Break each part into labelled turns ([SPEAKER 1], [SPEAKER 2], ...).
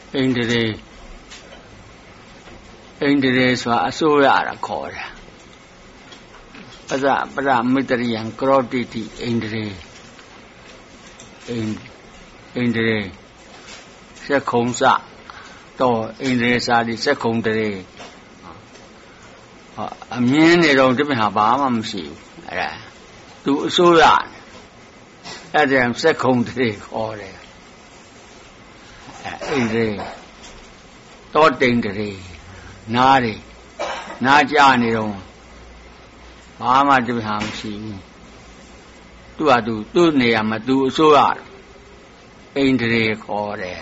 [SPEAKER 1] Indre so asoya called. Pada Mitrian Crotiti Indre Secondsa to Indre Sadi secondary. A minute of them have Amamsi to Sudan. At them secondary called. Indre Tot Indre Nari Najani. Mama to Hamsi. Tu adu, tu neama, tu soar. Indre core.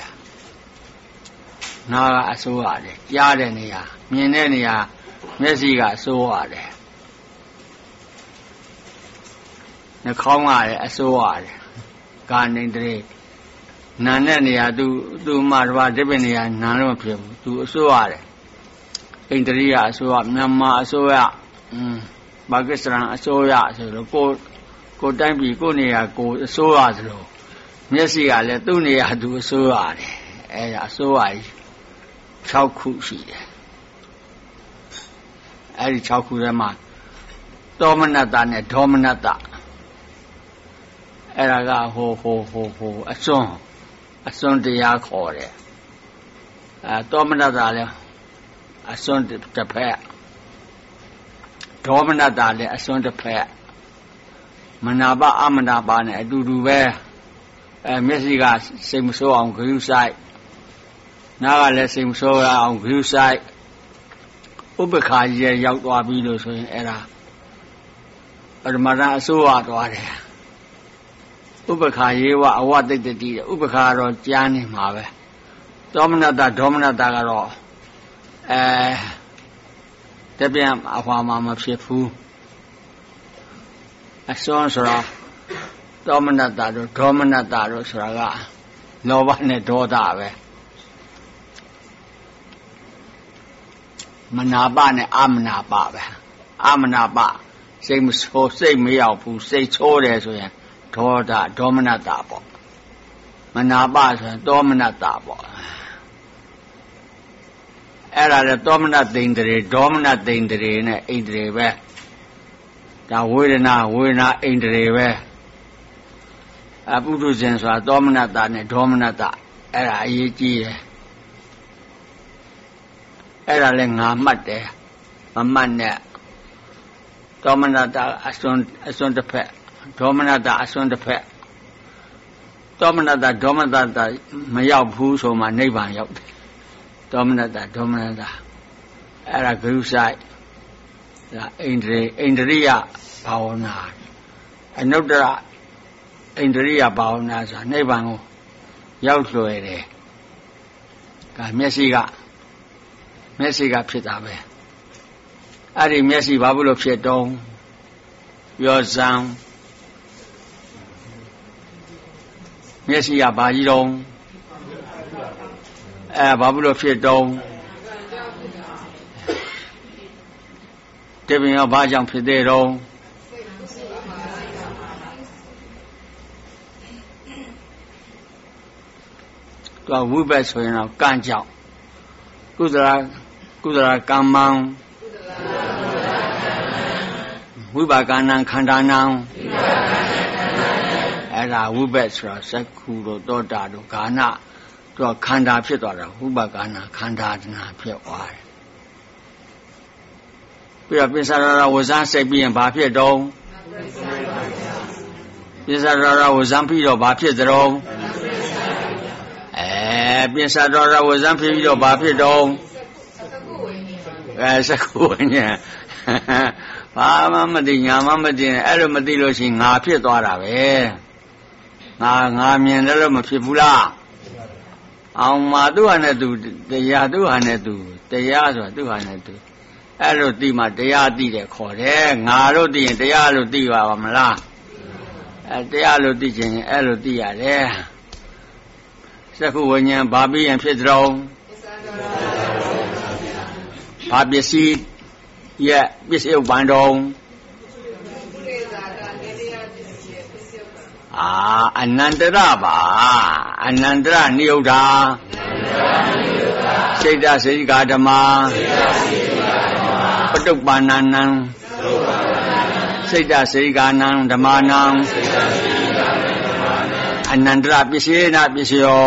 [SPEAKER 1] Naga asoade, Yadenia, Mienenia, Messiga soade. Nakonga asoade. Gan indre. Nanenia do marva debenia, none of him, to soare. Indria soap, Nama soya. Pakistan soya so go time be go near go so as low. Messi I let do near do so are so I chow cushy. I chow cusama dominata ne dominata. Eraga ho a son de yakore. Dominata a son de pair. Dominata le a son de pair. Manaba Amanaba ne do wear. Messiga same so on Gru side. Now I let him so on Gru side. Ubeka ye Yawabido so in era. But Mara so out water. Ubeka ye what did the deed. Ubeka or Gianni Mave. Dominata. Debiam Afamama Shefu. A son sora Dominata Suraga. No one at Dodave. Manabane Amanaba. Same so say me out who say Todes with Toda Dominata. Manaba Dominata. Era the dominant dingere in a idre. Now we're not in the river. Abuduzens are dominata, era ye. Era lenga mate, a man there. Dominata as on the pet. Dominata as on the pet. Dominata, my out who's or my neighbor out. Dominata. Era Gru side. Indria Paona. I know that Indria Paona, Nebango, Yautloere. Messiga Pitabe. Ari Messi Babulo Pieton, your son. Messi Abadon. Babulo Pieton. Giving a bajang pedero. To a woobets for a canjao. Kudra Kamang. Wubaganan Kandanang. And a woobets for a seculo dodado Ghana to a Kanda Pitora, Wubagana Kandana Pior. Pisarara was Ansabi and Bapia Dome. Pisarara was Ampido Bapia Dome. Pisarara was Ampido Bapia Dome. As a coon, Mamadin, Aramadillo sing Apia Dora. Namian Elamapula. Madu Hanadu, the Yadu Hanadu, the Yadu Hanadu. Elodie, my deadi, they call it. Narodi and the Alodi, Amala. The Alodi, Elodia there. Sakuanya, Bobby and Pedro. Bobby seed. Yeah, Miss Bandong. Anandra Nioda. စိတ်တစေကဓမ္မပတုပ္ပန္နနံစိတ်တစေကနံဓမ္မနံအနန္တရပစ္စေနပစ္စယော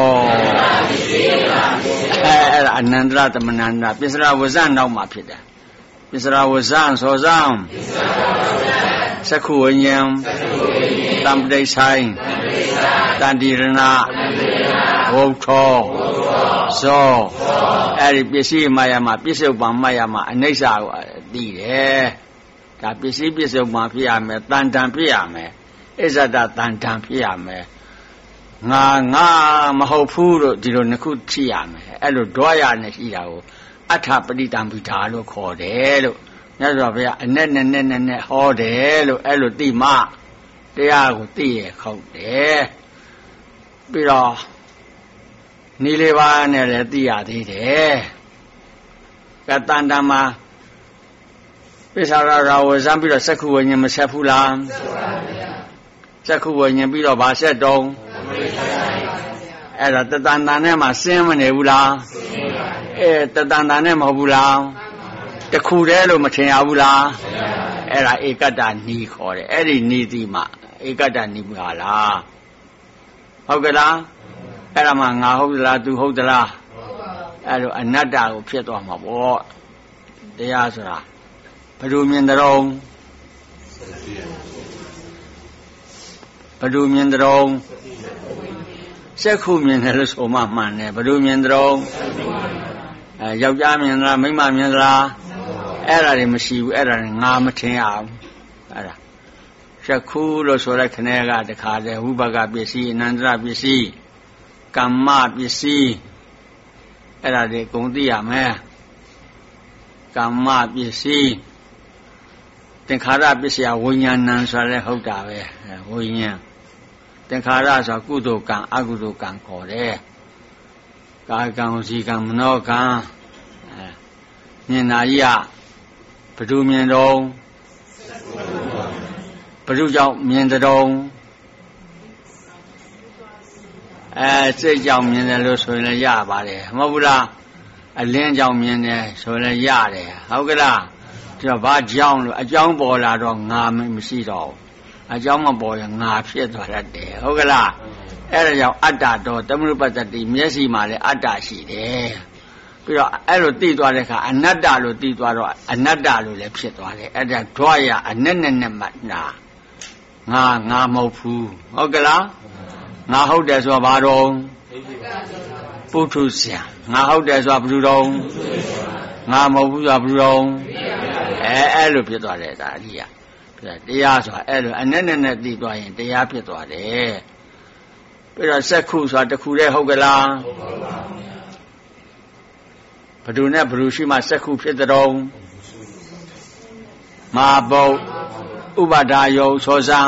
[SPEAKER 1] အဲ့ဒါအနန္တရသမဏန္တပစ္စရဝဇ္ဇနောက်မှာဖြစ်တယ်ပစ္စရဝဇ္ဇသောဇံသက္ခုဝိညာဉ်တံပတိဆိုင်တန္တိရဏဝုထောဇောအဲ့ဒီပစ္စည်းမယမှာပစ္စုပန်မယမှာအနိစ္စကိုသိတယ်ဒါပစ္စည်းပစ္စုပန်ဖြစ်ရမယ်တန်တန်ဖြစ်ရမယ်အစ္ဆဒတန်တန်ဖြစ်ရမယ်ငါမဟုတ်ဘူးလို့ဒီလိုနှစ်ခုဖြစ်ရမယ်အဲ့လိုဓွားရနဲ့ရှိတာကိုအဋ္ဌပဋိတံပိဓာလို့ခေါ်တယ်လို့မြတ်စွာဘုရားအနဲ့နဲ့ဟောတယ်လို့အဲ့လိုသိမှတရားကိုသိရခေါက်တယ်ပြီးတော့နီလေးပါးနဲ့လည်းသိရသေးတယ်ကတန်တံမှာပိဿာရဝဇံပြီးတော့သက္ခုဝိညာဉ်မဆက်ဘူးလားသက္ခုဝိညာဉ်ပြီးတော့ဗာဆက်တုံးအဲ့ဒါတတန်တန်နဲ့မှဆင်းမနေဘူးလားတတန်တန်နဲ့မဟုတ်ဘူးလားတခုတည်းလို့မထင်ရဘူးလားအဲ့ဒါဧကတ္တနီခေါ်တယ်အဲ့ဒီနီတိမှဧကတ္တနီပါလားဟုတ်ကလားအဲ့ဒါမှငါဟုတ်သလားသူဟုတ်သလားအဲ့လိုအနတ္တကိုဖြစ်သွားမှာပေါ့တရားဆိုတာဘယ်လိုမြင်တဲ့တုံးဘယ်လိုမြင်တဲ့တုံးစက္ခုမြင်တယ်လို့ဆိုမှမှန်တယ်ဘယ်လိုမြင်တဲ့တုံးယောက်ျားမြင်လားမိန်းမမြင်လားအဲ့ဒါတွေမရှိဘူးအဲ့ဒါတွေငါမထင်ရဘူးအဲ့ဒါစက္ခုလို့ဆိုတဲ့ခဏကတခါတည်းဝိပါကပစ္စည်းအနန္တရပစ္စည်းကမ္မပစ္စည်းအဲ့ဒါတွေကုန်သိရမယ်ကမ္မပစ္စည်းသင်္ခါရပစ္စယဝိညာဏံဆိုရဲဟုတ်တာပဲဝိညာဉ်သင်္ခါရဆိုကုသိုလ်ကံအကုသိုလ်ကံခေါ်တယ်ကာယကံဝစီကံမနောကံမြင်နာကြီးကဘယ်သူမြင်တော့ဘယ်သူကြောင့်မြင်တဲ့စိတ်ကြောင့်မြင်တယ်လို့ဆိုရင်လည်းရပါတယ်မဟုတ်ဘူးလားအလင်းကြောင့်မြင်တယ်ဆိုရင်လည်းရတယ်ဟုတ်ကလားဒါဘာကြောင့်လို့အကြောင်းပေါ်လာတော့ငါမရှိတော့အကြောင်းမပေါ်ရင်ငါဖြစ်သွားတတ်တယ်ဟုတ်ကလားအဲ့ဒါကြောင့်အတ္တတော်သမုပ္ပတ္တိမျက်စိမှာလည်းအတ္တရှိတယ်ပြီးတော့အဲ့လိုသိသွားတဲ့အခါအနတ္တလို့သိသွားတော့အနတ္တလို့လည်းဖြစ်သွားတယ်အဲ့ဒါဓွားရအနဲ့နဲ့မှတ်နာငါမဟုတ်ဘူးဟုတ်ကလားငါဟုတ်တယ်ဆိုတာဘာတော့ပုထုဇဉ်ငါဟုတ်တယ်ဆိုတာဘယ်လိုတော့ငါမဟုတ်ဘူးဆိုတာဘယ်လိုတော့အဲ့လိုဖြစ်သွားတယ်ဒါအရိယာတရားဆိုတာအဲ့လိုအနဲ့နဲ့သိသွားရင်တရားဖြစ်သွားတယ်ပြီးတော့စက္ခုဆိုတာတစ်ခုတည်းဟုတ်ကလားဘယ်သူနဲ့ဘယ်သူရှိမှစက္ခုဖြစ်တဲ့တော့မာဘုတ်ဥပါဒါယုသောဇံ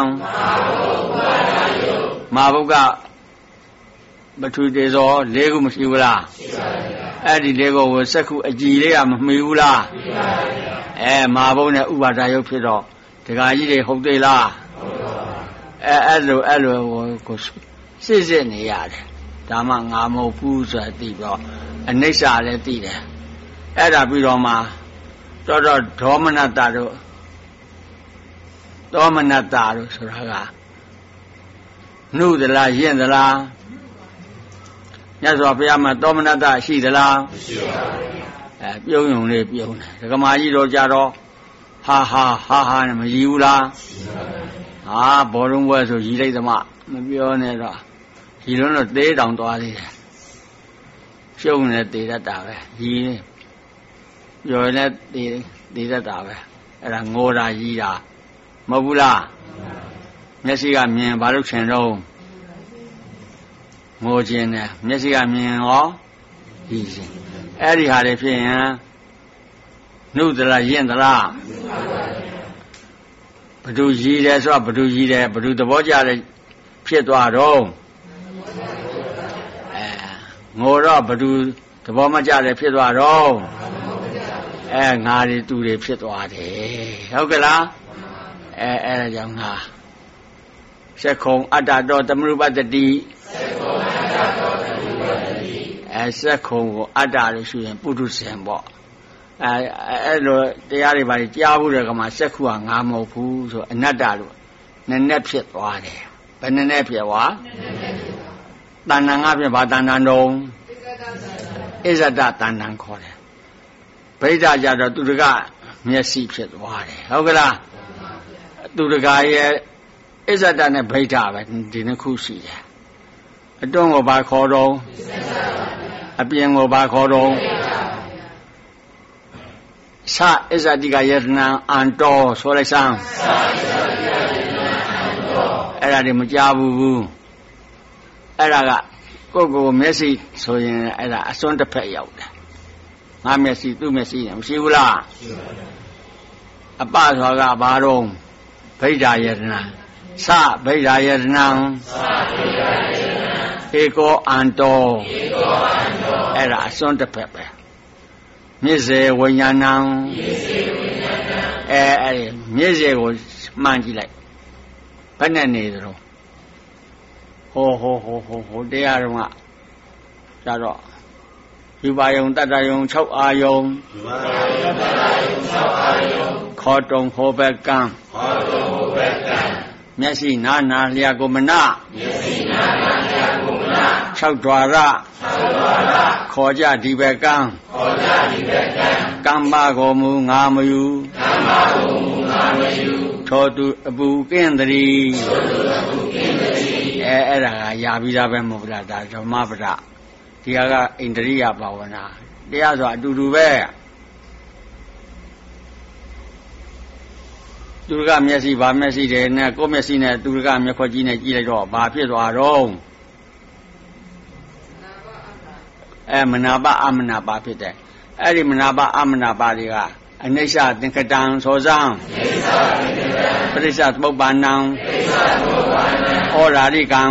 [SPEAKER 1] မာဘုတ်ကပထဝီတေဇော၄ခုမရှိဘူးလားရှိပါဘူးအဲ့ဒီ၄ခုကိုစက္ခုအကြည်လေးကမမှီဘူးလားမှီပါဘူးမာဘုတ်နဲ့ဥပါဒါယုဖြစ်တော့ဒကာကြီးတွေဟုတ်သေးလားဟုတ်ပါဘူးအဲ့လိုကိုစစ်နေရတယ်ဒါမှငါမဟုတ်ဘူးဆိုတာသိတော့အနိစ္စလည်းသိတယ်အဲ့ဒါပြီးတော့မှတော်ဒေါမနတတို့ဒေါမနတတို့ဆိုတာကနှုတ်သလားယင့်သလားမြတ်စွာဘုရားမှာဒေါမနတရှိသလားမရှိပါဘူးပြုံးယုံလေးပြုံးတယ်ဒကမာကြီးတို့ကြတော့ဟာနဲ့မရည်ဘူးလားဘောလုံးပွဲဆိုရည်လိုက်သမားမပြောနဲ့တော့ရည်လုံးတော့သေးတောင်သွားသေးတယ်ရှုံးနေသေးတတ်တာပဲရည်ပြောနေသေးတတ်တာပဲအဲ့ဒါငိုတာရည်တာမဟုတ်ဘူးလားမျက်စိကမြင်ဘာလို့ချင်တော့ငိုခြင်းနဲ့မျက်စိကမြင်ရောရည်ခြင်းအဲ့ဒီဟာတွေဖြစ်ရင်နှုတ်သလားယင့်သလားဘယ်သူရည်တယ်ဆိုတော့ဘယ်သူရည်တယ်ဘယ်သူသဘောကျတယ်ဖြစ်သွားတော့ငိုတော့ဘယ်သူသဘောမကျတယ်ဖြစ်သွားတော့ငါတွေသူတွေဖြစ်သွားတယ်ဟုတ်ကလားအဲ့ဒါကြောင့်ငါသက္ခုံအတ္တတော်သမုပ္ပတ္တိစက်ခုံကိုအတ္တလို့ရှိရင်ပုထုဇဉ်ပေါ့အဲ့လိုတရားတွေပါကြားဘူးတဲ့ကမှာစက်ခုကငါမဟုတ်ဘူးဆိုအနတ္တလို့နည်းနည်းဖြစ်သွားတယ်ဘယ်နည်းနည်းဖြစ်သွားတဏ္ဍာငါဖြစ်ဘာတဏ္ဍာတုံးဣဇဒတဏ္ဍာခေါ်တယ်ဗိဓာကြတော့သူတကမျက်စိဖြစ်သွားတယ်ဟုတ်ကလားသူတကရဲ့ဣဇဒနဲ့ဗိဓာပဲဒီနှစ်ခုရှိတယ်အတွန်းကိုဘာခေါ်တော့အပြင်ကိုဘာခေါ်တော့သဣဇတိကယတနာအန္တောဆိုလိုက်စမ်းအဲ့ဒါတွေမကြားဘူးအဲ့ဒါကကိုယ့်ကိုယ်မျက်စိဆိုရင်အဲ့ဒါအစွန်းတစ်ဖက်ရောက်တယ်ငါမျက်စိသူ့မျက်စိမရှိဘူးလားအပဆိုတာကဘာတော့ဗိဓာယတနာသဗိဓာယတနာဧကောအန္တောအဲ့ဒါအစွန်းတစ်ဖက်ပဲမျက်စေဝိညာဏံအဲ့မျက်စေကိုမှန်ကြည့်လိုက်ဘယ်နဲ့နေသလဲဟိုတရားတော်ကဒါတော့ယူပါယုံတတ္တယုံ6အာယုံခေါ်တုံဟောဘကံမျက်စိနာနာလျာကိုမနာ6ဓွာရခေါ်ကြဒီဘကံကမ္မကိုမူငါမယူထိုသူအပူကင်းတည်းအဲ့ဒါကရာပြီးသားပဲမဟုတ်လားဒါဓမ္မပဒဒီကအိန္ဒြိယဘာဝနာတရားဆိုအတူတူပဲသူကမျက်စိဗာမျက်စိတယ်နဲ့ကိုယ်မျက်စိနဲ့သူကမျက်ခွက်ကြီးနဲ့ကြည့်လိုက်တော့ဘာဖြစ်သွားတော့မနာပအမနာပဖြစ်တယ်အဲ့ဒီမနာပအမနာပတွေကအနိစ္စသင်္ခတံသောဇံပရိစ္ဆသမုပ္ပါဏံဩရာရိကံ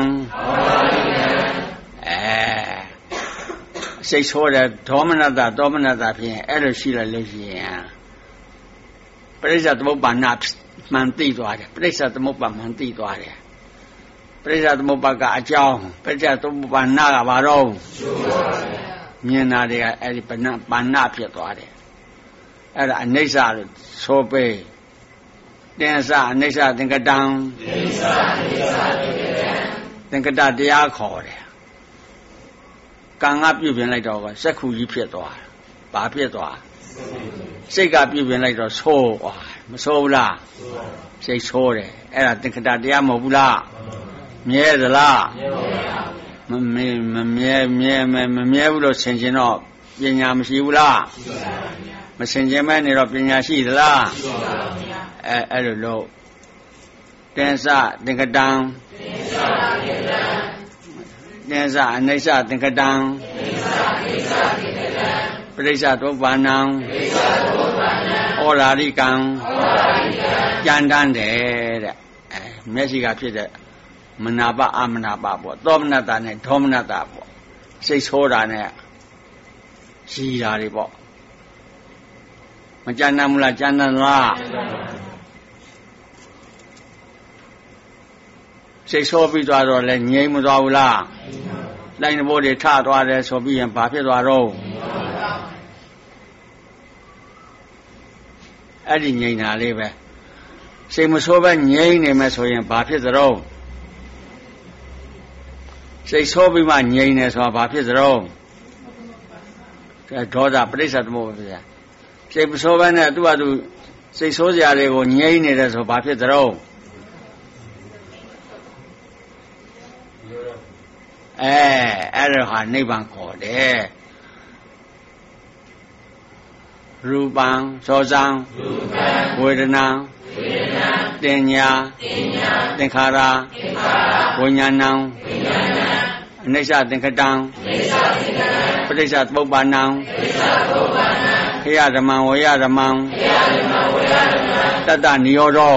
[SPEAKER 1] စိတ်ဆိုးတဲ့ဒေါမနတဒေါမနတဖြစ်ရင်အဲ့လိုရှိလိုက်လို့ရှိရင်ပရိစ္ဆသမုပ္ပါဏမှန်သိသွားတယ်ပရိစ္ဆသမုပ္ပါမှန်သိသွားတယ်ပရိစ္ဆသမုပ္ပါကအကြောင်းပရိစ္ဆသမုပ္ပါဏကဘာတော့မြင်တာတွေကအဲ့ဒီပါဏဖြစ်သွားတယ်အဲ့ဒါအနိစ္စလို့ဆိုပေးတင်္စအနိစ္စသင်္ကတံသင်္ကတတရားခေါ်တယ်ကံကပြုပြင်လိုက်တော့စက္ခုကြီးဖြစ်သွားတယ်ဘာဖြစ်သွားစိတ်ကပြုပြင်လိုက်တော့ဆိုးသွားမဆိုးဘူးလားစိတ်ဆိုးတယ်အဲ့ဒါသင်္ကတတရားမဟုတ်ဘူးလားမြဲသလားမမြဲဘူးလို့ဆင်ခြင်တော့ပညာမရှိဘူးလားမဆင်ခြင်မဲနေတော့ပညာရှိသလားအဲ့လိုလို့တင်္စသင်္ကတံတင်္စအနိစ္စသင်္ကတံပရိစ္ဆသမုပ္ပါဏံဩရာရိကံကြံတန်းတယ်တဲ့မျက်စိကဖြစ်တဲ့မနာပအမနာပပေါ့သောမနတနဲ့ဒေါမနတပေါ့စိတ်ဆိုးတာနဲ့ရှိတာတွေပေါ့မကြမ်းမ်းဘူးလားကြမ်းမ်းလားစိတ်ဆိုးပြီးသွားတော့လဲငြိမ်မသွားဘူးလားလိုက်နဘိုးတွေထသွားတယ်ဆိုပြီးရင်ဘာဖြစ်သွားတော့အဲ့ဒီငြိမ်တာလေးပဲစိတ်မဆိုးပဲငြိမ်နေမယ်ဆိုရင်ဘာဖြစ်သလဲစိတ်ဆိုးပြီးမှငြိမ်နေဆိုတာဘာဖြစ်သလဲဒေါသပရိစ္ဆသမုပ္ပါဗျာစိတ်မဆိုးပဲနဲ့သူ့ဟာသူစိတ်ဆိုးစရာတွေကိုငြိမ်နေတယ်ဆိုဘာဖြစ်သလဲအဲ့ဒါဟာနိဗ္ဗာန်ခေါ်တယ်ရူပံသောဇံဝေဒနာတင်ညာသင်္ခါရဝိညာဏံအနိစ္စသင်္ခတံပရိစ္ဆသမုပ္ပါဏံခယဓမ္မဝေယဓမ္မံတတ္တနိရောဓ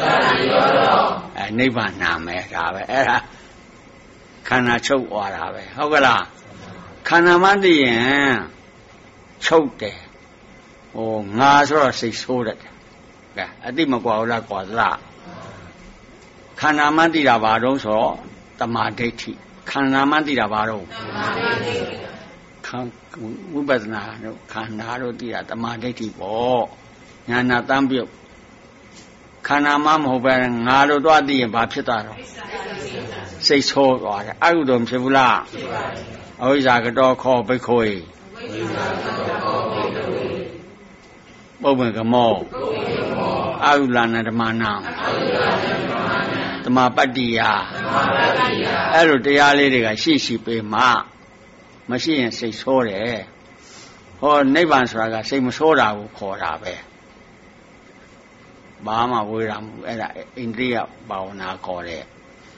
[SPEAKER 1] နိဗ္ဗာန်နာမယ်ဒါပဲအဲ့ဒါခန္ဓာချုပ်သွားတာပဲဟုတ်ကလားခန္ဓာမှသိရင်ချုပ်တယ်ငါဆိုတော့စိတ်ဆိုးတယ်ကဲအတိမကွာဘူးလားကွာသလားခန္ဓာမှသိတာဘာတော့ဆိုတော့တမာဒိဋ္ဌိခန္ဓာမှသိတာဘာတော့ဝိပဿနာတို့ခန္ဓာတို့သိတာတမာဒိဋ္ဌိပေါ့ဉာဏတမ်းပြုတ်ခန္ဓာမှမဟုတ်ပဲငါတို့သွားသိရင်ဘာဖြစ်သွားတော့စိတ်ဆိုးသွားတယ်အကုသိုလ်ဖြစ်ဘူးလားဖြစ်ပါဘူးအဝိဇ္ဇာကတော်ခောဘိက္ခွေပုပ္ပံကမောအကုလနာဓမ္မနာဓမ္မပတ္တိယအဲ့လိုတရားလေးတွေကရှိပေးမှမရှိရင်စိတ်ဆိုးတယ်ဟောနိဗ္ဗာန်ဆိုတာကစိတ်မဆိုးတာကိုခေါ်တာပဲဘာမှဝေးတာမဟုတ်အဲ့ဒါအိန္ဒြိယဘာဝနာခေါ်တယ်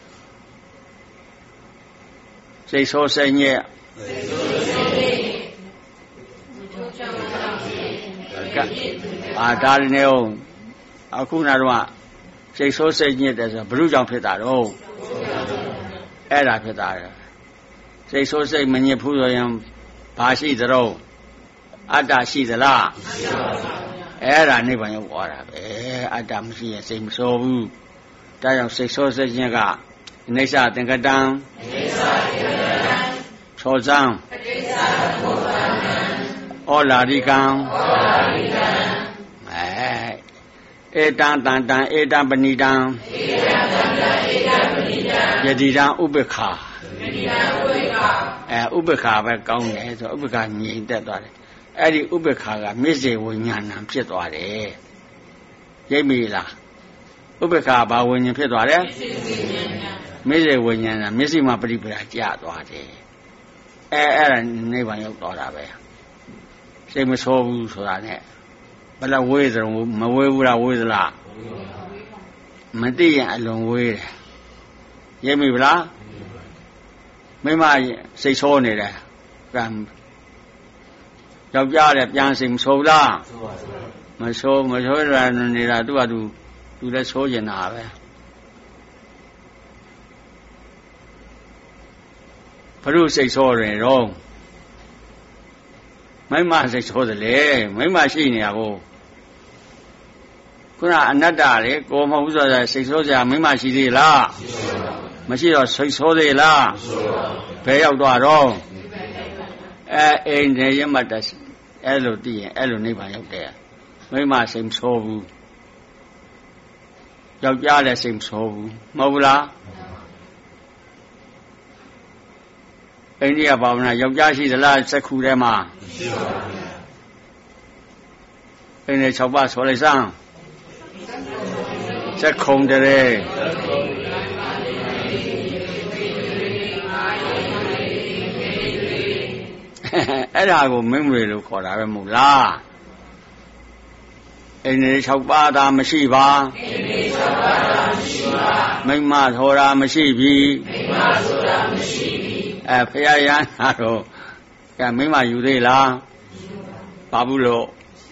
[SPEAKER 1] စိတ်ဆိုးစိတ်ညစ်ဒါရနေအောင်အခုနတော့စိတ်ဆိုးစိတ်ညစ်တယ်ဆိုဘုရုကြောင့်ဖြစ်တာတော့အဲ့ဒါဖြစ်တာစိတ်ဆိုးစိတ်မညစ်ဘူးဆိုရင်ဘာရှိသလဲအတ္တရှိသလားမရှိပါဘူးအဲ့ဒါနိဗ္ဗာန်ရောက်သွားတာပဲအတ္တမရှိရင်စိတ်မဆိုးဘူးဒါကြောင့်စိတ်ဆိုးစိတ်ညစ်ကအိဋ္ဌသင်္ကတံချောဇံဩလာရိကံဧတံတန်တံဧတံပဏိတံယတိတံဥပ္ပခာဥပ္ပခာပဲကောင်းတယ်ဆိုဥပ္ပခာငြိမ်သက်သွားတယ်အဲ့ဒီဥပ္ပခာကမျက်စိဝိညာဏဖြစ်သွားတယ်ရိပ်မိလားဥပ္ပခာဘာဝိညာဉ်ဖြစ်သွားတယ်မျက်စိဝိညာဏမျက်စိမှာပရိပရာကျသွားတယ်အဲ့ဒါနိဗ္ဗာန်ရောက်သွားတာပဲစိတ်မဆိုးဘူးဆိုတာနဲ့ဘယ်လောက်ဝေးသလဲမဝေးဘူးလားဝေးသလားမသိရင်အလွန်ဝေးတယ်ရိပ်မိဗလားမိမစိတ်ဆိုးနေတယ်ကံယောက်ျားလည်းပြန်စိတ်မဆိုးလားမဆိုးရနေတာသူကသူလည်းဆိုးကျင်တာပဲဘုရုစိတ်ဆိုးတယ်တော့မိမစိတ်ဆိုးတယ်လေမိမရှိနေရကိုခုနအနတ္တလေကိုမဟုတ်ဘူးဆိုတော့စိတ်ဆိုးကြမိမရှိသေးလားမရှိတော့စိတ်ဆိုးသေးလားဘယ်ရောက်သွားတော့အိမ်နေရမတတ်အဲ့လိုသိရင်အဲ့လိုနိဗ္ဗာန်ရောက်တယ်မိမစိတ်မဆိုးဘူးယောက်ျားလည်းစိတ်မဆိုးဘူးမဟုတ်ဘူးလားအိန္ဒိယဘာဝနာယောက်ျားရှိသလားစက္ခုထဲမှာရှိပါဘူးအိန္ဒိယ6ပါးဆိုလိုက်စမ်းစက္ခုံတည်းအဲ့ဒါကိုမင်းမွေလို့ခေါ်တာပဲမဟုတ်လားအိန္ဒိယ6ပါးသာမရှိပါအိန္ဒိယ6ပါးသာမရှိပါမိမဆိုတာမရှိပြီမိမဆိုတာမရှိပြီဖရာရဟန်းတော့မိမယူသေးလားဘာဘူးလို့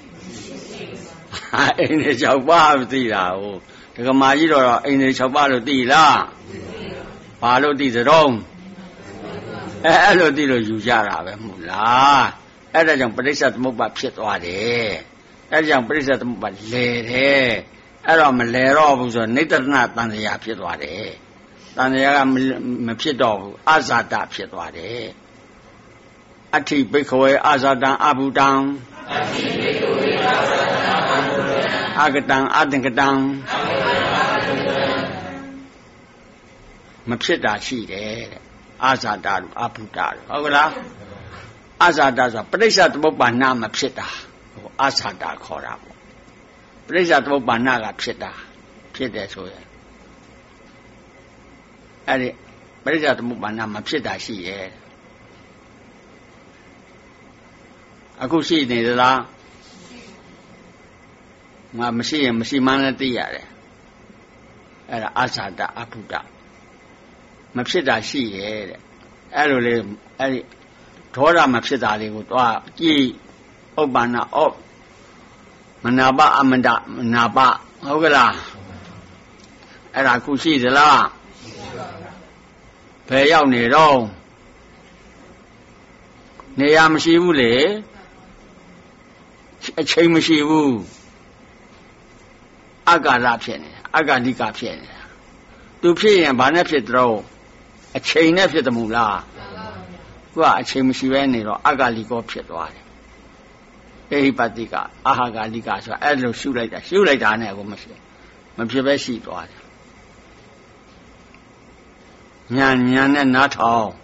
[SPEAKER 1] အိန္ဒိယ6ပါးသိတာဟုတ်ဒကမာကြီးတော့အိန္ဒိယ6ပါးလို့သိလားဘာလို့သိသတုံးအဲ့လိုသိလို့ယူကြတာပဲမဟုတ်လားအဲ့ဒါကြောင့်ပရိစ္ဆေသမုပ္ပါဖြစ်သွားတယ်အဲ့ဒါကြောင့်ပရိစ္ဆေသမုပ္ပါလဲတယ်အဲ့တော့မလဲတော့ဘူးဆိုတော့နိတ္တရဏတန်ត្រာဖြစ်သွားတယ်တန်ត្រာကမဖြစ်တော့ဘူးအဇာတဖြစ်သွားတယ်အဋ္ဌိဘိက္ခဝေအဇာတံအဘုတံအဋ္ဌိဘိက္ခဝေအဇာတံအဘုတံအဂတံအသင်္ကတံမဖြစ်တာရှိတယ်တဲ့အာဇာတတို့အဘုတတို့ဟုတ်ကလားအာဇာတဆိုပရိစ္ဆေသမုပ္ပါဏမဖြစ်တာအာဇာတခေါ်တာပေါ့ပရိစ္ဆေသမုပ္ပါဏကဖြစ်တာဖြစ်တယ်ဆိုရင်အဲ့ဒီပရိစ္ဆေသမုပ္ပါဏမဖြစ်တာရှိရဲ့အခုရှိနေသလားငါမရှိရင်မရှိမှန်းလည်းသိရတယ်အဲ့ဒါအာဇာတအဘုတမဖြစ်တာရှိရဲ့တဲ့အဲ့လိုလေအဲ့ဒီဒေါသမဖြစ်တာလေးကိုသွားကြည့်ဥပ္ပန္နမနာပအမန္တနာပဟုတ်ကလားအဲ့ဒါခုရှိသလားဘယ်ရောက်နေတော့နေရာမရှိဘူးလေအချိန်မရှိဘူးအကာလဖြစ်နေတာအကာလိကဖြစ်နေတာသူဖြစ်ရင်ဘာနဲ့ဖြစ်တော့အချိန်နဲ့ဖြစ်တယ်မို့လားအချိန်မရှိပဲနေတော့အဂါလိကောဖြစ်သွားတယ်အေဟိပတိကအဟာဂါလိကဆိုတာအဲ့လိုရှုလိုက်တာနဲ့ကိုမဖြစ်ပဲရှိသွားတယ်ညာနဲ့နားထောင်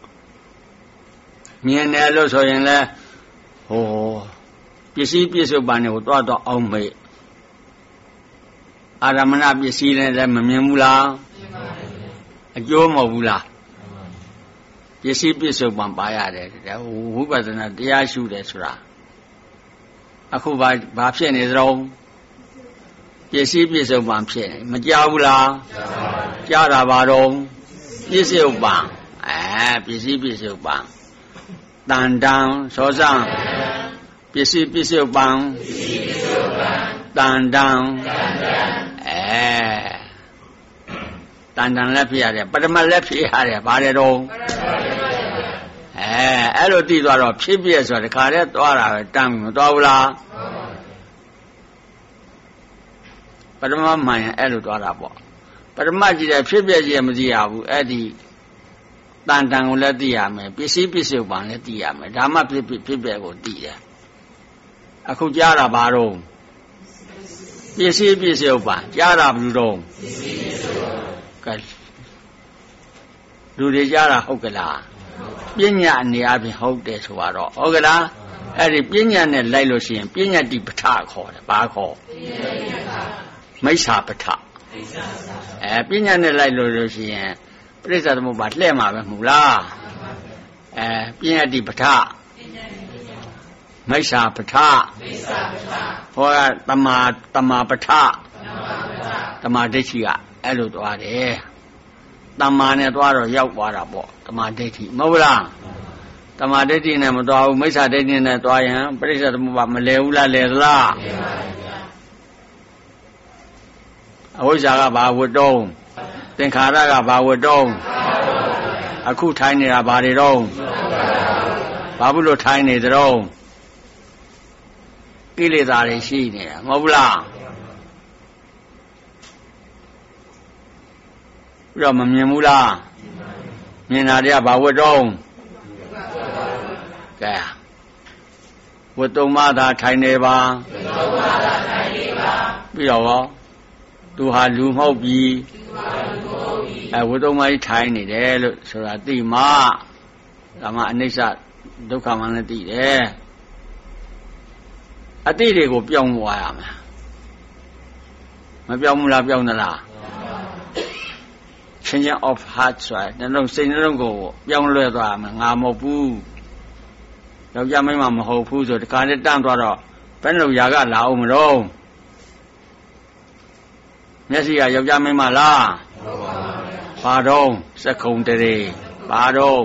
[SPEAKER 1] မြင်တယ်လို့ဆိုရင်လဲဟိုပစ္စည်းပြစ္ဆုတ်ပန်တွေကိုတွားအောင်မေ့အာရမဏပစ္စည်းလည်းမမြင်ဘူးလားအကျိုးမဟုတ်ဘူးလားပစ္စည်းပြစ္ဆုတ်ပန်ပါရတယ်ဝိပဿနာတရားရှုတယ်ဆိုတာအခုဘာဖြစ်နေသလဲပစ္စည်းပြစ္ဆုတ်ပန်ဖြစ်နေမကြောက်ဘူးလားကြားတာပါတော့ပြစ္ဆုတ်ပန်ပစ္စည်းပြစ္ဆုတ်ပန်တန်တန်သောစံပစ္စည်းပြစ္ဆုတ်ပန်တန်တန်တန်တန်လည်းဖြစ်ရတယ်ပထမလည်းဖြစ်ရတယ်ဘာလဲတော့အဲ့လိုတည်သွားတော့ဖြစ်ပြဆိုတော့ဒီခါတည်းသွားတာပဲတမ်းမသွားဘူးလားပထမမှန်ရင်အဲ့လိုသွားတာပေါ့ပထမကြည့်တယ်ဖြစ်ပြကြည့်မသိရဘူးအဲ့ဒီတန်တန်ကိုလည်းသိရမယ်ပစ္စည်းပြစ္ဆုတ်ပန်လည်းသိရမယ်ဒါမှဖြစ်ပြကိုသိတယ်အခုကြားတာဘာတော့ပစ္စည်းပြစ္ဆုတ်ပန်ကြားတာဘူးတော့ကဲလူတွေကြားတာဟုတ်ကလားပညာအနေအချင်းဟုတ်တယ်ဆိုတော့ဟုတ်ကလားအဲ့ဒီပညာနဲ့လိုက်လို့ရှိရင်ပညာတိပဋ္ဌခေါ်တယ်ဘာခေါ်မိစ္ဆာပဋ္ဌပညာနဲ့လိုက်လို့ရှိရင်ပရိစ္ဆေသမုပ္ပါလှဲ့မှာပဲမဟုတ်လားပညာတိပဋ္ဌမိစ္ဆာပဋ္ဌဟောကတမာပဋ္ဌတမာဒိဋ္ဌိကအဲ့လိုသွားတယ်တမာနဲ့သွားတော့ရောက်သွားတာပေါ့တမာဒိဋ္ဌိမဟုတ်လားတမာဒိဋ္ဌိနဲ့မသွားဘူးမိစ္ဆာဒိဋ္ဌိနဲ့သွားရင်ပရိစ္ဆေသမုပ္ပါမလဲဘူးလားလဲသလားအဝိဇ္ဇာကဘာဝတ္တုံသင်္ခါရကဘာဝတ္တုံအခုထိုင်နေတာဘာတွေတော့ဘာဘူးလို့ထိုင်နေသတုံးကိလေသာတွေရှိနေတာမဟုတ်ဘူးလားပြီးတော့မမြင်ဘူးလားမြင်တာတွေကဘာဝတ္တုံကဲဝတ္တုံမသာထိုင်နေပါပြီးတော့သူဟာလူမဟုတ်ပြီဝတ္တုံမကြီးထိုင်နေတယ်လို့ဆိုတာသိမှဒါမှအနိစ္စဒုက္ခမှလည်းသိတယ်အတိတွေကိုပြောင်းသွားရမယ်မပြောင်းဘူးလားပြောင်းသလား changing of heart ဆိုတာနှလုံးစိတ်နှလုံးကိုပြောင်းလဲသွားမှာငါမဟုတ်ဘူးယောက်ျားမိန်းမမဟုတ်ဘူးဆိုတခါနဲ့တန်းသွားတော့ဘယ်လိုຢာကလာအောင်မလို့မျက်စိကယောက်ျားမိန်းမလားဘာတော့စက္ကုံတရေဘာတော့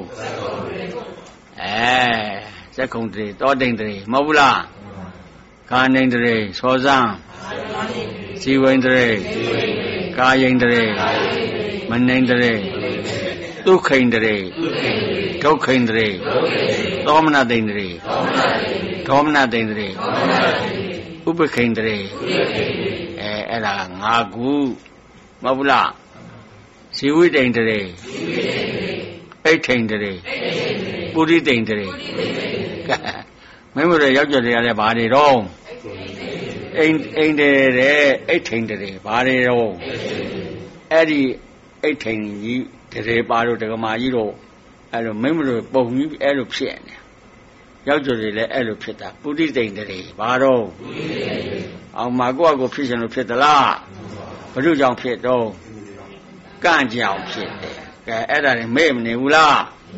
[SPEAKER 1] စက္ကုံတရေတောတိန်တရေမဟုတ်ဘူးလားကာနိန်တရေသောစံဇီဝိန်တရေကာယိန်တရေမနိန်တရေဒုက္ခိန်တရေဒုက္ခိန်တရေသောမနတိန်တရေဒေါမနတိန်တရေဥပခိန်တရေအဲ့ဒါ၅ခုမဟုတ်ဘူးလားဇီဝိတိန်တရေအိဋ္ဌိန်တရေပုရိတိန်တရေမင်းတို့ရောက်ကြတယ်ရတယ်ဘာတွေတော့အိမ်တယ်တဲ့အိဋ္ဌိန်တရေဘာတွေတော့အဲ့ဒီအိဋ္ဌိန်ကြီးတရေပါတော့ဒကမာကြီးတော့အဲ့လိုမင်းတို့ပုံကြီးအဲ့လိုဖြစ်နေရောက်ကြတယ်လည်းအဲ့လိုဖြစ်တာပုရိတိန်တရေဘာတော့အောင်မှာကိုယ့်အကိုဖြစ်ရှင်လို့ဖြစ်သလားဘုရုကြောင့်ဖြစ်တော့ကန့်ကြောင်ဖြစ်တယ်ကဲအဲ့ဒါတွေမေ့မနေဘူးလား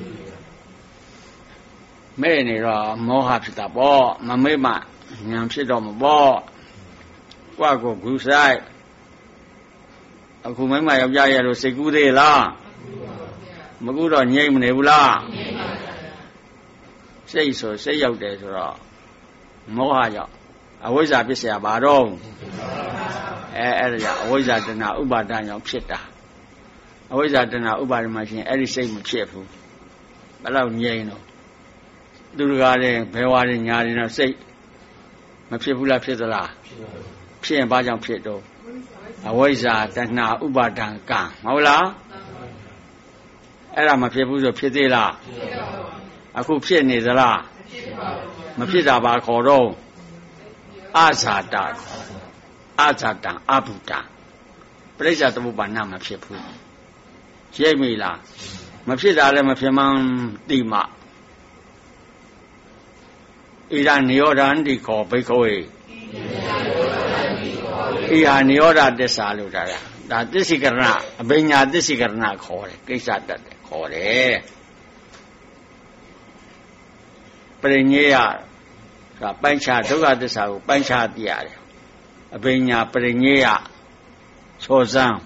[SPEAKER 1] မေ့နေတော့မောဟဖြစ်တာပေါ့မမေ့မှဉာဏ်ဖြစ်တော့မပေါ့ကိုယ့်ကိုဂုဆိုင်အခုမိမယောက်ျားရဲ့လို့စိတ်ကူးသေးလားမကူတော့ငြိမ့်မနေဘူးလားစိတ်ဆိုစိတ်ရောက်တယ်ဆိုတော့မောဟကြောင့်အဝိဇ္ဇာဖြစ်เสียပါတော့အဲ့ဒါကြောင့်အဝိဇ္ဇာတဏှာဥပါဒံကြောင့်ဖြစ်တာအဝိဇ္ဇာတဏှာဥပါဒံမှာရှင်အဲ့ဒီစိတ်မဖြစ်ဘူးဘယ်လောက်ငြိမ့်တော့သူတကားတဲ့ဘယ်ဝါတဲ့ညာတဲ့တော့စိတ်မဖြစ်ဘူးလားဖြစ်သလားဖြစ်ရင်ဘာကြောင့်ဖြစ်တော့အဝိဇ္ဇာတဏှာဥပါဒံကံမဟုတ်လားအဲ့ဒါမဖြစ်ဘူးဆိုဖြစ်သေးလားအခုဖြစ်နေသလားမဖြစ်တာပါခေါ်တော့အဇာတအဇာတအဘုဒ္ဓပရိစ္ဆာသမုပ္ပါဒ်မဖြစ်ဘူးရိပ်မိလားမဖြစ်တာလည်းမဖြစ်မှန်းသိမှဣဒံနိရောဓံတိခောဘိက္ခဝေဣဟာနိရောဓသစ္စာလို့ဒါသစ္စိကရဏအဘိညာသစ္စိကရဏခေါ်တယ်ကိစ္စတတ်တယ်ခေါ်တယ်ပရိညေယဆိုတာပိုင်းခြားဒုက္ခသစ္စာကိုပိုင်းခြားသိရတယ်အဘိညာပရိညေယသောစံ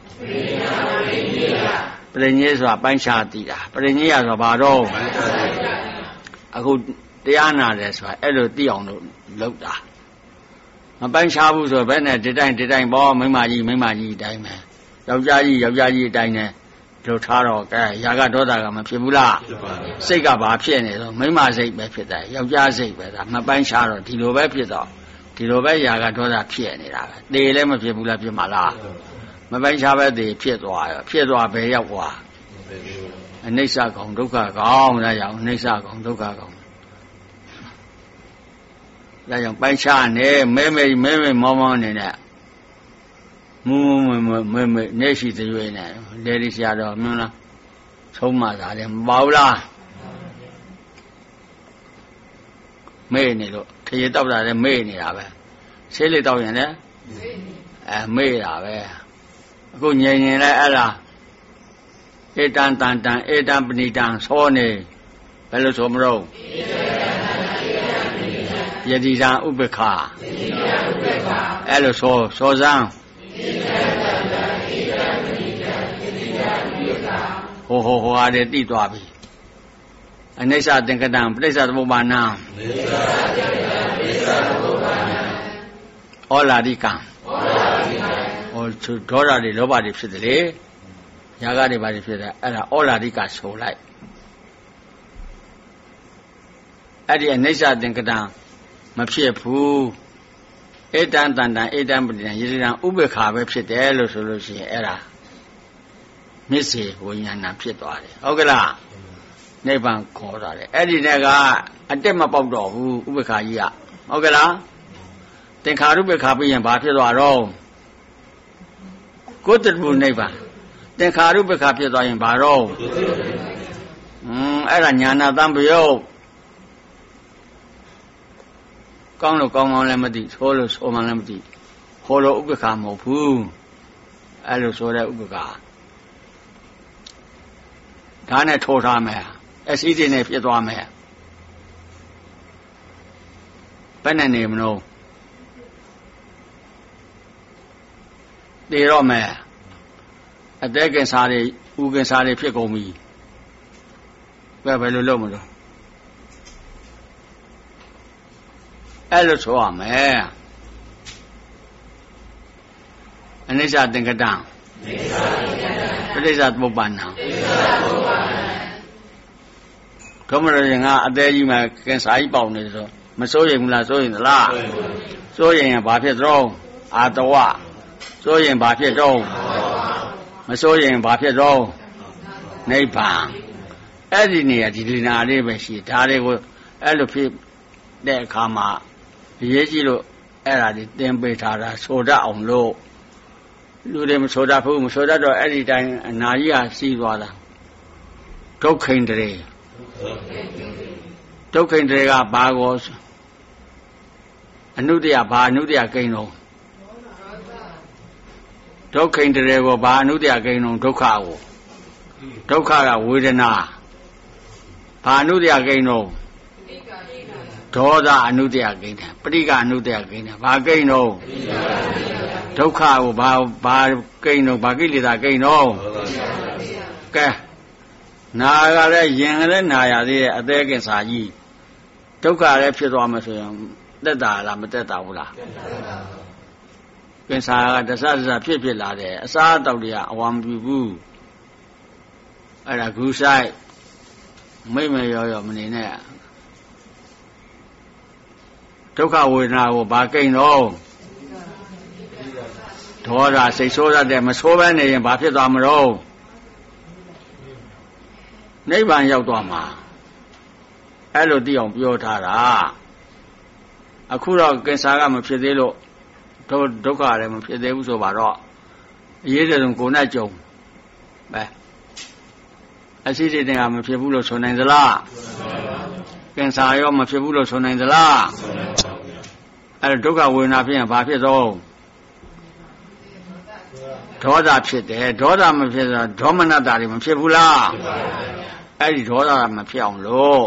[SPEAKER 1] ပရိညေဆိုတာပိုင်းခြားသိတာပရိညေယဆိုတာဘာတော့အခုတရားနာတယ်ဆိုတာအဲ့လိုသိအောင်လို့လုပ်တာမပိုင်းခြားဘူးဆိုဘယ်နဲ့ဒီတိုင်းပေါ့မိမကြီးအတိုင်းပဲယောက်ျားကြီးအတိုင်းနဲ့တို့ထားတော့ကဲရာဂဒေါသကမဖြစ်ဘူးလားစိတ်ကဘာဖြစ်နေတော့မိမစိတ်ပဲဖြစ်တယ်ယောက်ျားစိတ်ပဲဒါမပိုင်းခြားတော့ဒီလိုပဲဖြစ်တော့ဒီလိုပဲရာဂဒေါသဖြစ်နေတာပဲတေလည်းမဖြစ်ဘူးလားဖြစ်မှာလားမပိုင်းခြားပဲတေဖြစ်သွားရောဖြစ်သွားပဲရောက်သွားအနိစ္စကောင်ဒုက္ခကောင်ဒါကြောင့်အနိစ္စကောင်ဒုက္ခကောင်ဒါကြောင့်ပိုင်းခြားနေမဲမောနေနဲ့မူနေရှိသွေးနဲ့လေဒီဆရာတော်မြင်လားသုံးမှသာတယ်မပါဘူးလားမေ့နေလို့ခရီးတောက်တာလည်းမေ့နေတာပဲဆေးလေးတောက်ရင်လည်းမေ့တာပဲအခုငြိမ်ရင်လည်းအဲ့လားဧတံတန်တံဧတံပဏိတံသောနေဘယ်လိုဆိုမလို့ယတိတံဥပ္ပခာအဲ့လိုဆိုစမ်းဟိုဟာတွေတိသွားပြီအနိစ္စသင်္ကတံပရိစ္ဆသမုပ္ပါဒံဩလာရိကံဟိုဒေါသတွေလောဘတွေဖြစ်တယ်လေညာကတွေဘာတွေဖြစ်တယ်အဲ့ဒါဩလာရိကဆိုလိုက်အဲ့ဒီအနိစ္စသင်္ကတံမဖြစ်ဘူးဧတံတန်တံဧတံပတိတံယေတံဥပ္ပခါပဲဖြစ်တယ်လို့ဆိုလို့ရှိရင်အဲ့ဒါမျက်စေဝိညာဏဖြစ်သွားတယ်ဟုတ်ကလားနိဗ္ဗာန်ခေါ်တာလေအဲ့ဒီနဲ့ကအတက်မပေါက်တော့ဘူးဥပ္ပခါကြီးကဟုတ်ကလားသင်္ခါရုပ္ပခါပြီးရင်ဘာဖြစ်သွားတော့ကိုယ်တည်းဘုနိဗ္ဗာန်သင်္ခါရုပ္ပခါဖြစ်သွားရင်ဘာတော့အဲ့ဒါညာနာတံပယုတ်ကောင်းလို့ကောင်းလည်းမသိဆိုးလို့ဆိုးမှလည်းမသိဟောလို့ဥပ္ပခါမဟုတ်ဘူးအဲ့လိုဆိုတဲ့ဥပ္ပခါဒါနဲ့ထိုးထားမယ်အစီအစဉ်နဲ့ဖြစ်သွားမယ်ဘယ်နဲ့နေမလို့တေတော့မယ်အသက်ကင်္စာတွေဥကင်္စာတွေဖြစ်ကုန်ပြီဘယ်လိုလုပ်မလို့အဲ့လိုဆိုရမယ်အနိစ္စသင်္ကတံပရိစ္ဆသမုပ္ပါဒံဒုမရရင်ကအသေးကြီးမှာကင်စာကြီးပေါက်နေဆိုမစိုးရိမ်ဘူးလားစိုးရိမ်သလားစိုးရိမ်ရင်ဘာဖြစ်တော့အာတဝစိုးရိမ်ဘာဖြစ်တော့မစိုးရိမ်ဘာဖြစ်တော့နိဗ္ဗာန်အဲ့ဒီနေရာဒီလနာလေးပဲရှိဒါတွေကိုအဲ့လိုဖြစ်တဲ့အခါမှာအရေးကြီးလို့အဲ့ဒါတွေသင်ပေးထားတာဆိုတတ်အောင်လို့လူတွေမဆိုတတ်ဘူးမဆိုတတ်တော့အဲ့ဒီတိုင်းအနာကြီးဟာစီးသွားတာဒုက္ခိန္ဒရေဒုက္ခိန္ဒရေကဘာကိုအနုတ္တယဘာအနုတ္တယကိန်းလုံးဒုက္ခိန္ဒရေကိုဘာအနုတ္တယကိန်းလုံးဒုက္ခကိုဒုက္ခကဝေဒနာဘာအနုတ္တယကိန်းလုံးဒေါသအနုတ္တယကိန်းတယ်ပဋိက္ခအနုတ္တယကိန်းတယ်ဘာကိန်းတော့ဒုက္ခကိုဘာကိန်းတော့ဘာကိလေသာကိန်းတော့ကဲနာကလည်းယင်လည်းနာရသေးရဲ့အသေးကင်စာကြီးဒုက္ခလည်းဖြစ်သွားမှဆိုရင်တက်တာလားမတက်တာဘူးလားကင်စာကတဆဖြစ်လာတယ်အစားအသောက်တွေကအဝါမပြဘူးအဲ့ဒါဂူဆိုင်မိမရောမနေနဲ့ဒုက္ခဝေဒနာကိုဘာကိန်းတော့ဒေါသစိတ်ဆိုးရတဲ့မဆိုးဘဲနေရင်ဘာဖြစ်သွားမလို့နိဗ္ဗာန်ရောက်သွားမှာအဲ့လိုသိအောင်ပြောထားတာအခုတော့ကင်ဆာကမဖြစ်သေးလို့ဒုက္ခလည်းမဖြစ်သေးဘူးဆိုပါတော့အရေးတဲ့ဆုံးကိုယ်နဲ့ကြုံပဲအရှိစိတ်တွေကမဖြစ်ဘူးလို့ဆိုနိုင်သလားကင်ဆာရောမဖြစ်ဘူးလို့ဆိုနိုင်သလားအဲ့ဒုက္ခဝေဒနာဖြစ်ရင်ဘာဖြစ်တော့ဒေါသဖြစ်တယ်ဒေါသမဖြစ်တော့ဒေါမနတာတွေမဖြစ်ဘူးလားအဲ့ဒီဒေါသမဖြစ်အောင်လို့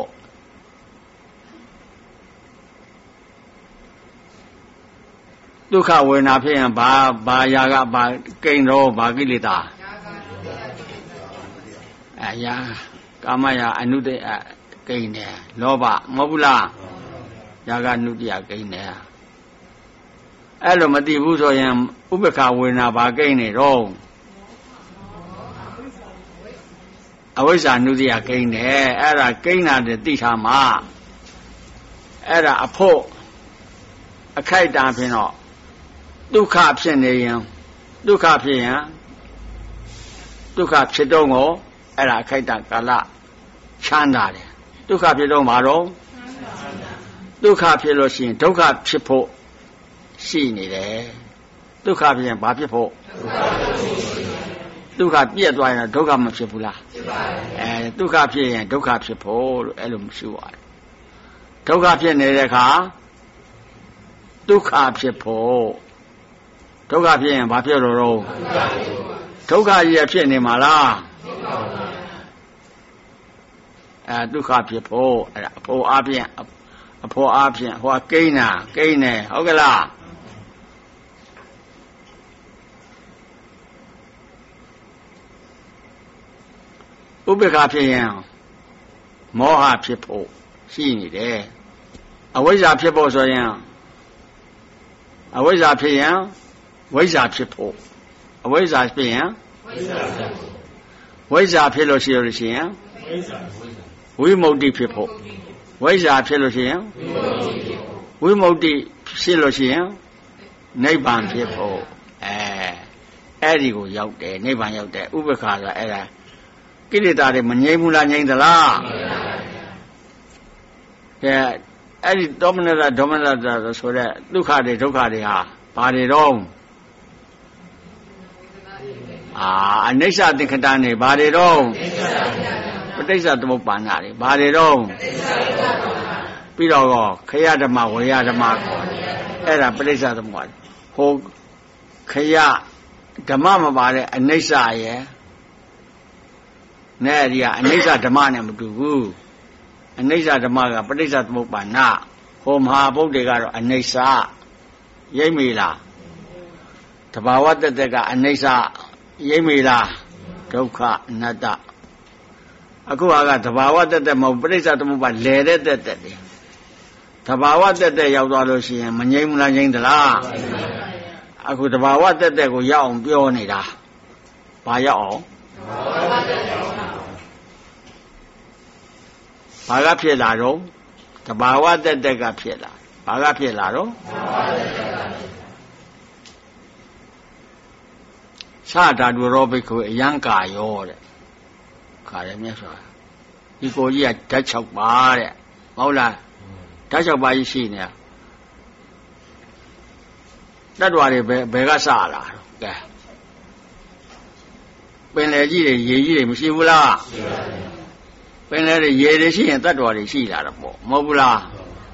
[SPEAKER 1] ဒုက္ခဝေဒနာဖြစ်ရင်ဘာယာကဘာကိန်းတော့ဘာကိလေသာအရာကာမယာအနုတ္တကိန်းတယ်လောဘမဟုတ်ဘူးလားယာကနုတ္တကိန်းတယ်အဲ့လိုမသိဘူးဆိုရင်ဥပ္ပခဝေဒနာဘာကိန်းနေတော့အဝိဇ္ဇာနုတ္တကိန်းတယ်အဲ့ဒါကိန်းတာတဲ့သိထားမှာအဲ့ဒါအဖို့အခိုက်တာဖြစ်တော့ဒုက္ခဖြစ်နေရင်ဒုက္ခဖြစ်ရင်ဒုက္ခဖြစ်တော့ကိုအဲ့ဒါအခိုက်တာကာလချမ်းသာတယ်ဒုက္ခဖြစ်တော့မှာတော့ဒုက္ခဖြစ်လို့ရှိရင်ဒုက္ခဖြစ်ဖို့ရှိနေတယ်ဒုက္ခဖြစ်ရင်ဘာဖြစ်ဖို့ဒုက္ခပြည့်သွားရင်ဒုက္ခမဖြစ်ဘူးလားဖြစ်ပါတယ်ဒုက္ခဖြစ်ရင်ဒုက္ခဖြစ်ဖို့လို့အဲ့လိုမရှိပါဘူးဒုက္ခဖြစ်နေတဲ့အခါဒုက္ခဖြစ်ဖို့ဒုက္ခဖြစ်ရင်ဘာဖြစ်လို့တော့ဒုက္ခကြီးဖြစ်နေမှာလားဒုက္ခဖြစ်ဖို့အဲ့ဒါအဖို့အားဖြင့်ဟိုကိန်းနေဟုတ်ကလားဥပ္ပခါဖြစ်ရင်မောဟဖြစ်ဖို့ရှိနေတယ်အဝိဇ္ဇာဖြစ်ဖို့ဆိုရင်အဝိဇ္ဇာဖြစ်ရင်ဝိဇ္ဇာဖြစ်ဖို့အဝိဇ္ဇာဖြစ်ရင်ဝိဇ္ဇာဖြစ်လို့ရှိရင်ဝိမု ക്തി ဖြစ်ဖို့ဝိဇ္ဇာဖြစ်လို့ရှိရင်ဝိမု ക്തി ဖြစ်လို့ရှိရင်နိဗ္ဗာန်ဖြစ်ဖို့အဲ့ဒီကိုရောက်တယ်နိဗ္ဗာန်ရောက်တယ်ဥပ္ပခါဆိုအဲ့ဒါကိလေသာတွေမငြိမ်းဘူးလားငြိမ်းသလားအဲ့ဒီဒေါမနတာဆိုတဲ့ဒုက္ခတွေဒုက္ခတွေဟာဘာတွေတော့အနိစ္စသင်္ခတနေဘာတွေတော့ပဋိစ္စသမုပ္ပါဒ်တွေဘာတွေတော့ပြီးတော့ခရဓမ္မဝေယဓမ္မအဲ့ဒါပဋိစ္စသမုပ္ပါဒ်ဟိုခရဓမ္မမပါတဲ့အနိစ္စရဲ့နဲ့ဒီကအနိစ္စဓမ္မနဲ့မတူဘူးအနိစ္စဓမ္မကပဋိစ္စသမုပ္ပါဒ်ဟိုမဟာဗုဒ္ဓကတော့အနိစ္စရိပ်မိလားတဘာဝတ္တကအနိစ္စရိပ်မိလားဒုက္ခအနတ္တအခုကတဘာဝတ္တမဟုတ်ပဋိစ္စသမုပ္ပါဒ်လဲတဲ့တက်တယ်တဘာဝတ္တရောက်သွားလို့ရှိရင်မငြိမ်းဘူးလားငြိမ်းသလားအခုတဘာဝတ္တကိုရောက်အောင်ပြောနေတာဘာရောက်အောင်ဘာကဖြစ်လာတော့တဘာဝတ္တကဖြစ်လာဘာကဖြစ်လာတော့သာဓာတုရောဘိက္ခုအယံကာယောတဲ့ခါရမြတ်စွာဒီကိုကြီးကဓာတ်6ပါးတဲ့ဟုတ်လားဓာတ်6ပါးကြီးရှိနေတာတတ္တဝါတွေဘယ်ကစလာတော့ကဲပင်လယ်ကြီးတွေရေကြီးတွေမရှိဘူးလားရှိပါတယ်ပင်လယ်တွေရေတွေရှိရင်တတ္တဝါတွေရှိလာတော့ပေါ့မဟုတ်ဘူးလား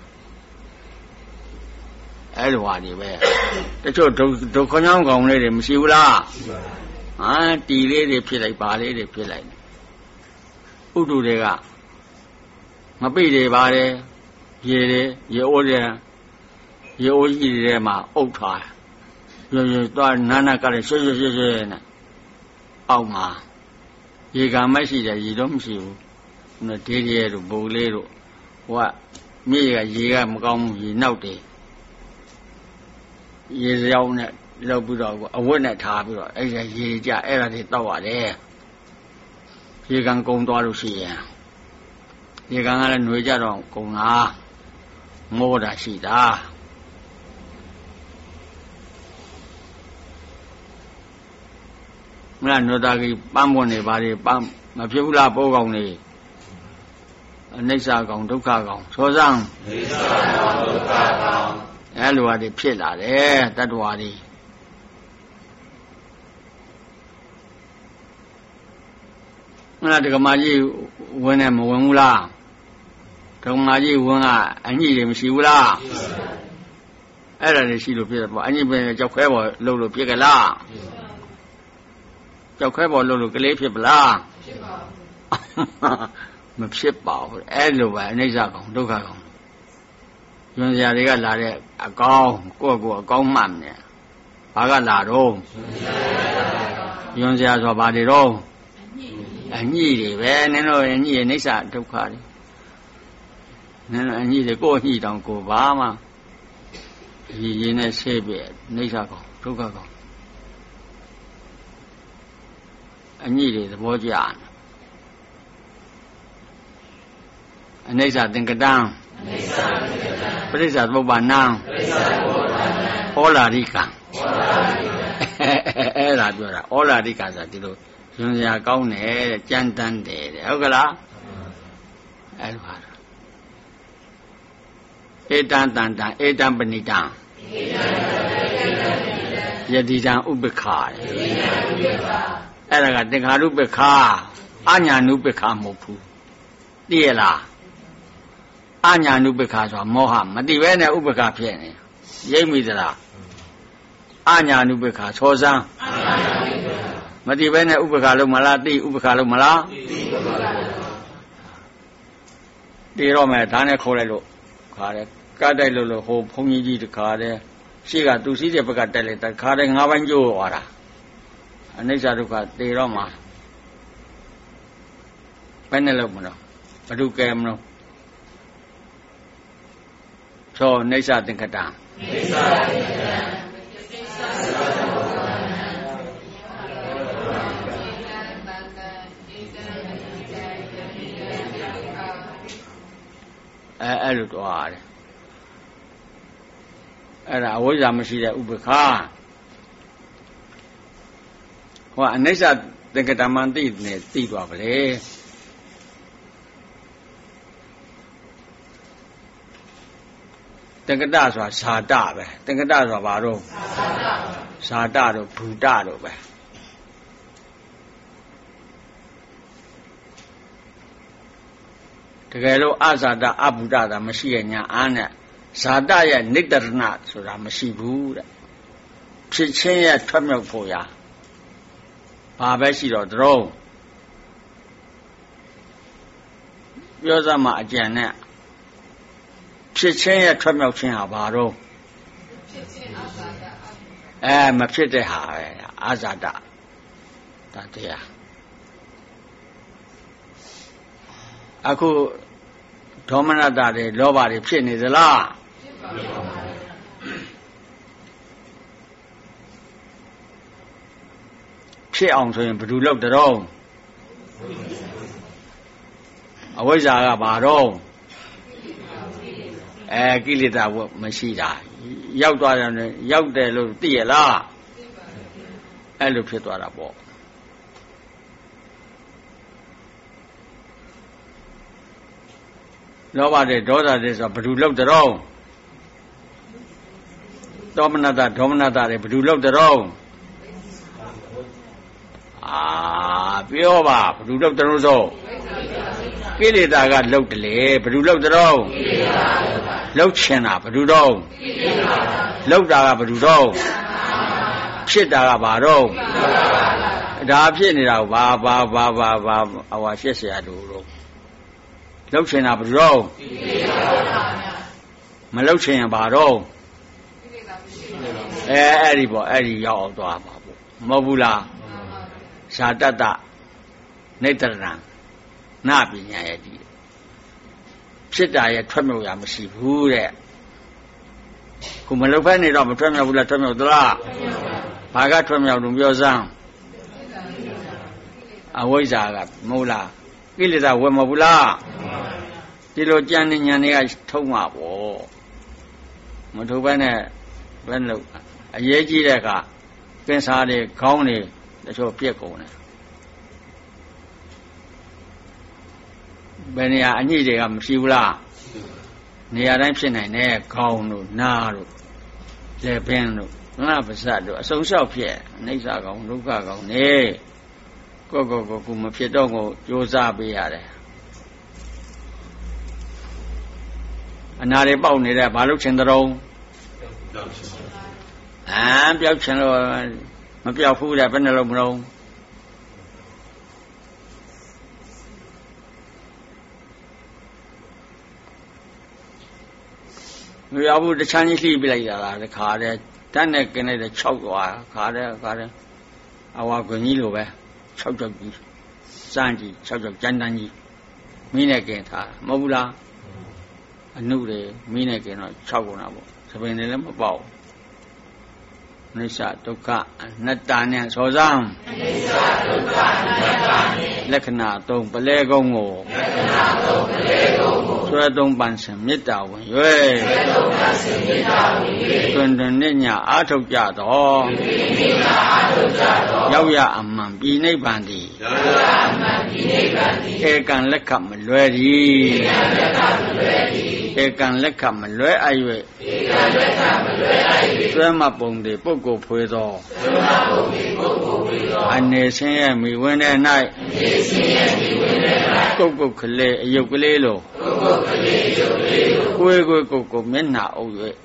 [SPEAKER 1] အဲ့လိုဟာတွေပဲတချို့ဒုက္ခညောင်းကောင်လေးတွေမရှိဘူးလားရှိပါတယ်တီလေးတွေဖြစ်လိုက်ပါလေးတွေဖြစ်လိုက်ဥတုတွေကမပိတွေပါတယ်ရေအိုးတွေရေအိုးကြီးတွေမှာအုပ်ထားရေသွားနာကလည်းဆွနဲ့အောက်မှာရေကမရှိတယ်ရေတော့မရှိဘူးဒေးရဲတို့ဘုံလေးတို့ဟိုကမြေကရေကမကောင်းဘူးရေနောက်တယ်ရေစရောင်းနဲ့လောက်ပြီးတော့အဝတ်နဲ့ထားပြီးတော့အဲ့ဒါရေကြအဲ့ဒါတွေတောက်ရတယ်ရေကန်ကုံသွားလို့ရှိရင်ရေကန်ကလည်းຫນွေကြတော့ကုံလာမိုးတာရှိတာမလားနုတာကြီးပန်းပွန်နေပါလေပန်းမဖြစ်ဘူးလားပိုးကောင်နေအိဋ္ဌကောင်ဒုက္ခကောင်သောစံအိဋ္ဌကောင်ဒုက္ခကောင်အဲ့လိုဟာတွေဖြစ်လာတယ်တတ္တဝါတွေမလားဒကမာကြီးဝင်နေမဝင်ဘူးလားဒကမာကြီးဝင်ကအညိတွေမရှိဘူးလားအဲ့ဒါတွေရှိလို့ဖြစ်တယ်ပေါ့အညိပဲကြောက်ခဲပေါ်လှုပ်လို့ဖြစ်ကြလားကြောက်ခဲပေါ်လှုပ်လို့ကလေးဖြစ်ပလားဖြစ်ပါဘူးမဖြစ်ပါဘူးအဲ့လိုပဲအိဋ္ဌကောင်ဒုက္ခကောင်ယွန်စရာတွေကလာတဲ့အကောင်းကိုယ့်အကောင်းမှတ်နေဘာကလာတော့ယွန်စရာဆိုဘာတွေတော့အညိတွေပဲနင်တို့အညိရဲ့အိဋ္ဌဒုက္ခတွေနင်တို့အညိတွေကိုယ့်အညိတောင်ကိုဘာမှရင်းနဲ့ဆေးပြအိဋ္ဌကောင်ဒုက္ခကောင်အညိတွေသဘောကျတယ်အနိစ္စသင်္ကတံပရိစ္ဆာသုပ္ပန္နံဩလာရိကံအဲ့ဒါပြောတာဩလာရိကဆိုတာဒီလိုဇွန်စရာကောင်းတယ်တဲ့ကြမ်းတမ်းတယ်တဲ့ဟုတ်ကလားအဲ့လိုပါဧတံတန္တံဧတံပဏိတံယတိတံဥပ္ပခာအဲ့ဒါကသင်္ခါရုပ္ပခာအညာနုပ္ပခာမဟုတ်ဘူးသိရလားအညာနုပ္ပခာဆိုတာမောဟမတိပဲနဲ့ဥပ္ပခာဖြစ်နေရိပ်မိသလားအညာနုပ္ပခာသောစံမတိပဲနဲ့ဥပ္ပခာလုံးမလားသိဥပ္ပခာလုံးမလားသိတော့မယ်ဒါနဲ့ခေါ်လိုက်လို့ခါတယ်ကတ်တိုက်လို့ဟိုဘုန်းကြီးတခါတယ်ရှေ့ကသူစည်းတဲ့ဘက်ကတက်လိုက်တခါတယ်၅ပိုင်းကျိုးသွားတာအနိစ္စဒုက္ခသိတော့မှဘယ်နဲ့လို့မလို့ဘဒုကဲမလို့သောအိဋ္ဌသင်္ကတံအိဋ္ဌသင်္ကတံအဲ့လိုတော့ရတယ်အဲ့ဒါအဝိဇ္ဇာမရှိတဲ့ဥပ္ပခာဟိုအနိစ္စသင်္ကတမှန်သိနေသိသွားပါလေသင်္ကတဆိုတာဇာတပဲသင်္ကတဆိုတာဘာတော့ဇာတတို့ဘူတတို့ပဲတကယ်လို့အဇာတအဘူတတာမရှိရဲ့ညာအားနဲ့ဇာတရဲ့နိတ္တရဏဆိုတာမရှိဘူးတဲ့ဖြစ်ချင်းရဲ့ထွက်မြောက်ဖို့ရာဘာပဲရှိတော့တုံးပြောစမှာအကျဉ်းနဲ့ဖြစ်ချင်းရဲ့ထွက်မြောက်ခြင်းဟာဘာတော့ဖြစ်ချင်းအဇာတမဖြစ်တဲ့ဟာပဲအဇာတဒါတရားအခုဒေါမနတတွေလောဘတွေဖြစ်နေသလားဖြစ်ပါဘူးဖြစ်အောင်ဆိုရင်ဘယ်သူလုပ်တော့အဝိဇ္ဇာကဘာတော့ကိလေသာမရှိတာရောက်သွားတယ်ရောက်တယ်လို့သိရလားအဲ့လိုဖြစ်သွားတာပေါ့လောဘတဲ့ဒေါသတဲ့ဆိုဘယ်သူလောက်တော့ဒေါမနတဒေါမနတတွေဘယ်သူလောက်တော့ပြောပါဘယ်သူလောက်တော့ဆိုကိလေသာကလောက်တယ်လေဘယ်သူလောက်တော့လောက်ချင်တာဘယ်သူတော့လောက်တာကဘယ်သူတော့ဖြစ်တာကဘာတော့ဒါဖြစ်နေတာကိုဘာအဝါရှက်เสียတို့လောက်ချင်တာဘယ်သူတော့မလောက်ချင်ရင်ဘာတော့အဲ့ဒီပေါ့အဲ့ဒီရောက်အောင်သွားပါပေါ့မဟုတ်ဘူးလားဇာတတနိတ္တရံနာပညာရဲ့ဒီဖြစ်တာရဲ့ထွက်မြောက်ရမရှိဘူးတဲ့ခုမလောက်ဖက်နေတော့မထွက်မြောက်ဘူးလားထွက်မြောက်သလားဘာကထွက်မြောက်လို့ပြောစမ်းအဝိဇ္ဇာကမဟုတ်လားကိလေသာဝယ်မဟုတ်ဘူးလားဒီလိုကြံနေညာနေကထုံးမှာပေါ့မထုံးဘဲနဲ့ဘယ်လိုအရေးကြီးတဲ့ကကင်းစားတွေခေါင်းတွေတချို့ပြက်ကုန်တယ်ဘယ်နေရာအညစ်တွေကမရှိဘူးလားနေရာတိုင်းဖြစ်နိုင်တယ်ခေါင်းတို့နားတို့လက်ပင်တို့ငါပါးစပ်တို့အစုံလျှောက်ဖြစ်အနိစ္စကောင်ဒုက္ခကောင်နေကိုမဖြစ်တော့ကိုကြိုးစားပေးရတယ်အနာတွေပေါက်နေတဲ့ဘာလို့ချင်တဲ့တုံးပျောက်ချင်လို့မပျောက်ဘူးတဲ့ဘယ်နှလုံးမလုံးမပျောက်ဘူးတချမ်းကြီးလှိပြလိုက်တာလားတခါတည်းတန်းနဲ့กินလိုက်တဲ့6သွားခါတည်းအဝါခွင်ကြီးလိုပဲ6ကြောက်ကြီးစမ်းကြီး6ကြောက်ကြမ်းတန်းကြီးမင်းနဲ့กินထားမဟုတ်ဘူးလားအနုတွေမင်းနဲ့กินတော့6ကုန်တာပေါ့သပင်တွေလည်းမပေါက်နိစ္စဒုက္ခအနတ္တနဲ့စောစမ်းနိစ္စဒုက္ခအနတ္တနဲ့လက္ခဏာ3ပလဲကုန်းကိုဆွဲ3ပန်စင်မေတ္တာဝင်၍တွင်နဲ့ညအာထုတ်ကြတော့ရောက်ရအမှန်ပြည်နိဗ္ဗာန်သည်ဧကံလက်ခမလွဲသည်ဧကံလက်ခမလွဲအပ်၍ဆွဲမပုံတွေပုဂ္ဂိုလ်ဖွေသောအနေဆင်းရဲမိဝင်တဲ့၌ကုတ်ကုတ်ကလေးအယုတ်ကလေးလိုကိုယ်ကိုမျက်နှာအုပ်၍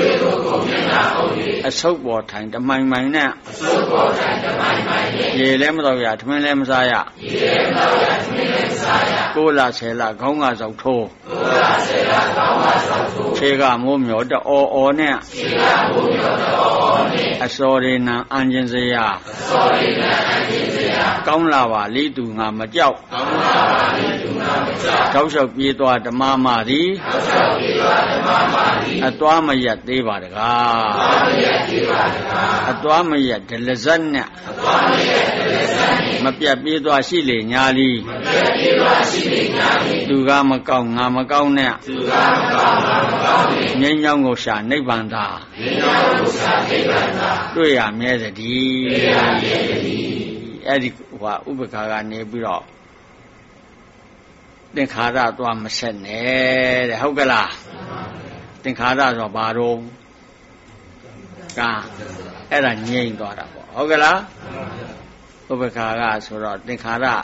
[SPEAKER 1] အဆုပ်ပေါ်ထိုင်တမိုင်မိုင်နဲ့ရေလည်းမတော့ရထမင်းလည်းမစားရကိုလာဆယ်လခေါင်းကစောက်ထိုးခြေကမိုးမြော်တအော်နဲ့အစော်ရနံအန်ကျင်စရာကောင်းလာပါလိသူငါမကြောက်တောက်လျှောက်ပြေးသွားဓမ္မမသည်အသွားမရက်သေးပါတကားအသွားမရက်ဒလဇတ်နဲ့မပြတ်ပြေးသွားရှိလေညာလီသူကမကောင်းငါမကောင်းနဲ့ငြိမ်းချမ်းကိုရှာနိဗ္ဗာန်သာတွေ့ရမြဲသတည်းအဲ့ဒီဥပ္ပခါကနေပြီးတော့သင်္ခါရသွားမဆက်နဲ့တဲ့ဟုတ်ကလားသင်္ခါရဆိုဘာတော့ကအဲ့ဒါငြိမ့်သွားတာပေါ့ဟုတ်ကလားဥပ္ပခါကဆိုတော့သင်္ခါရ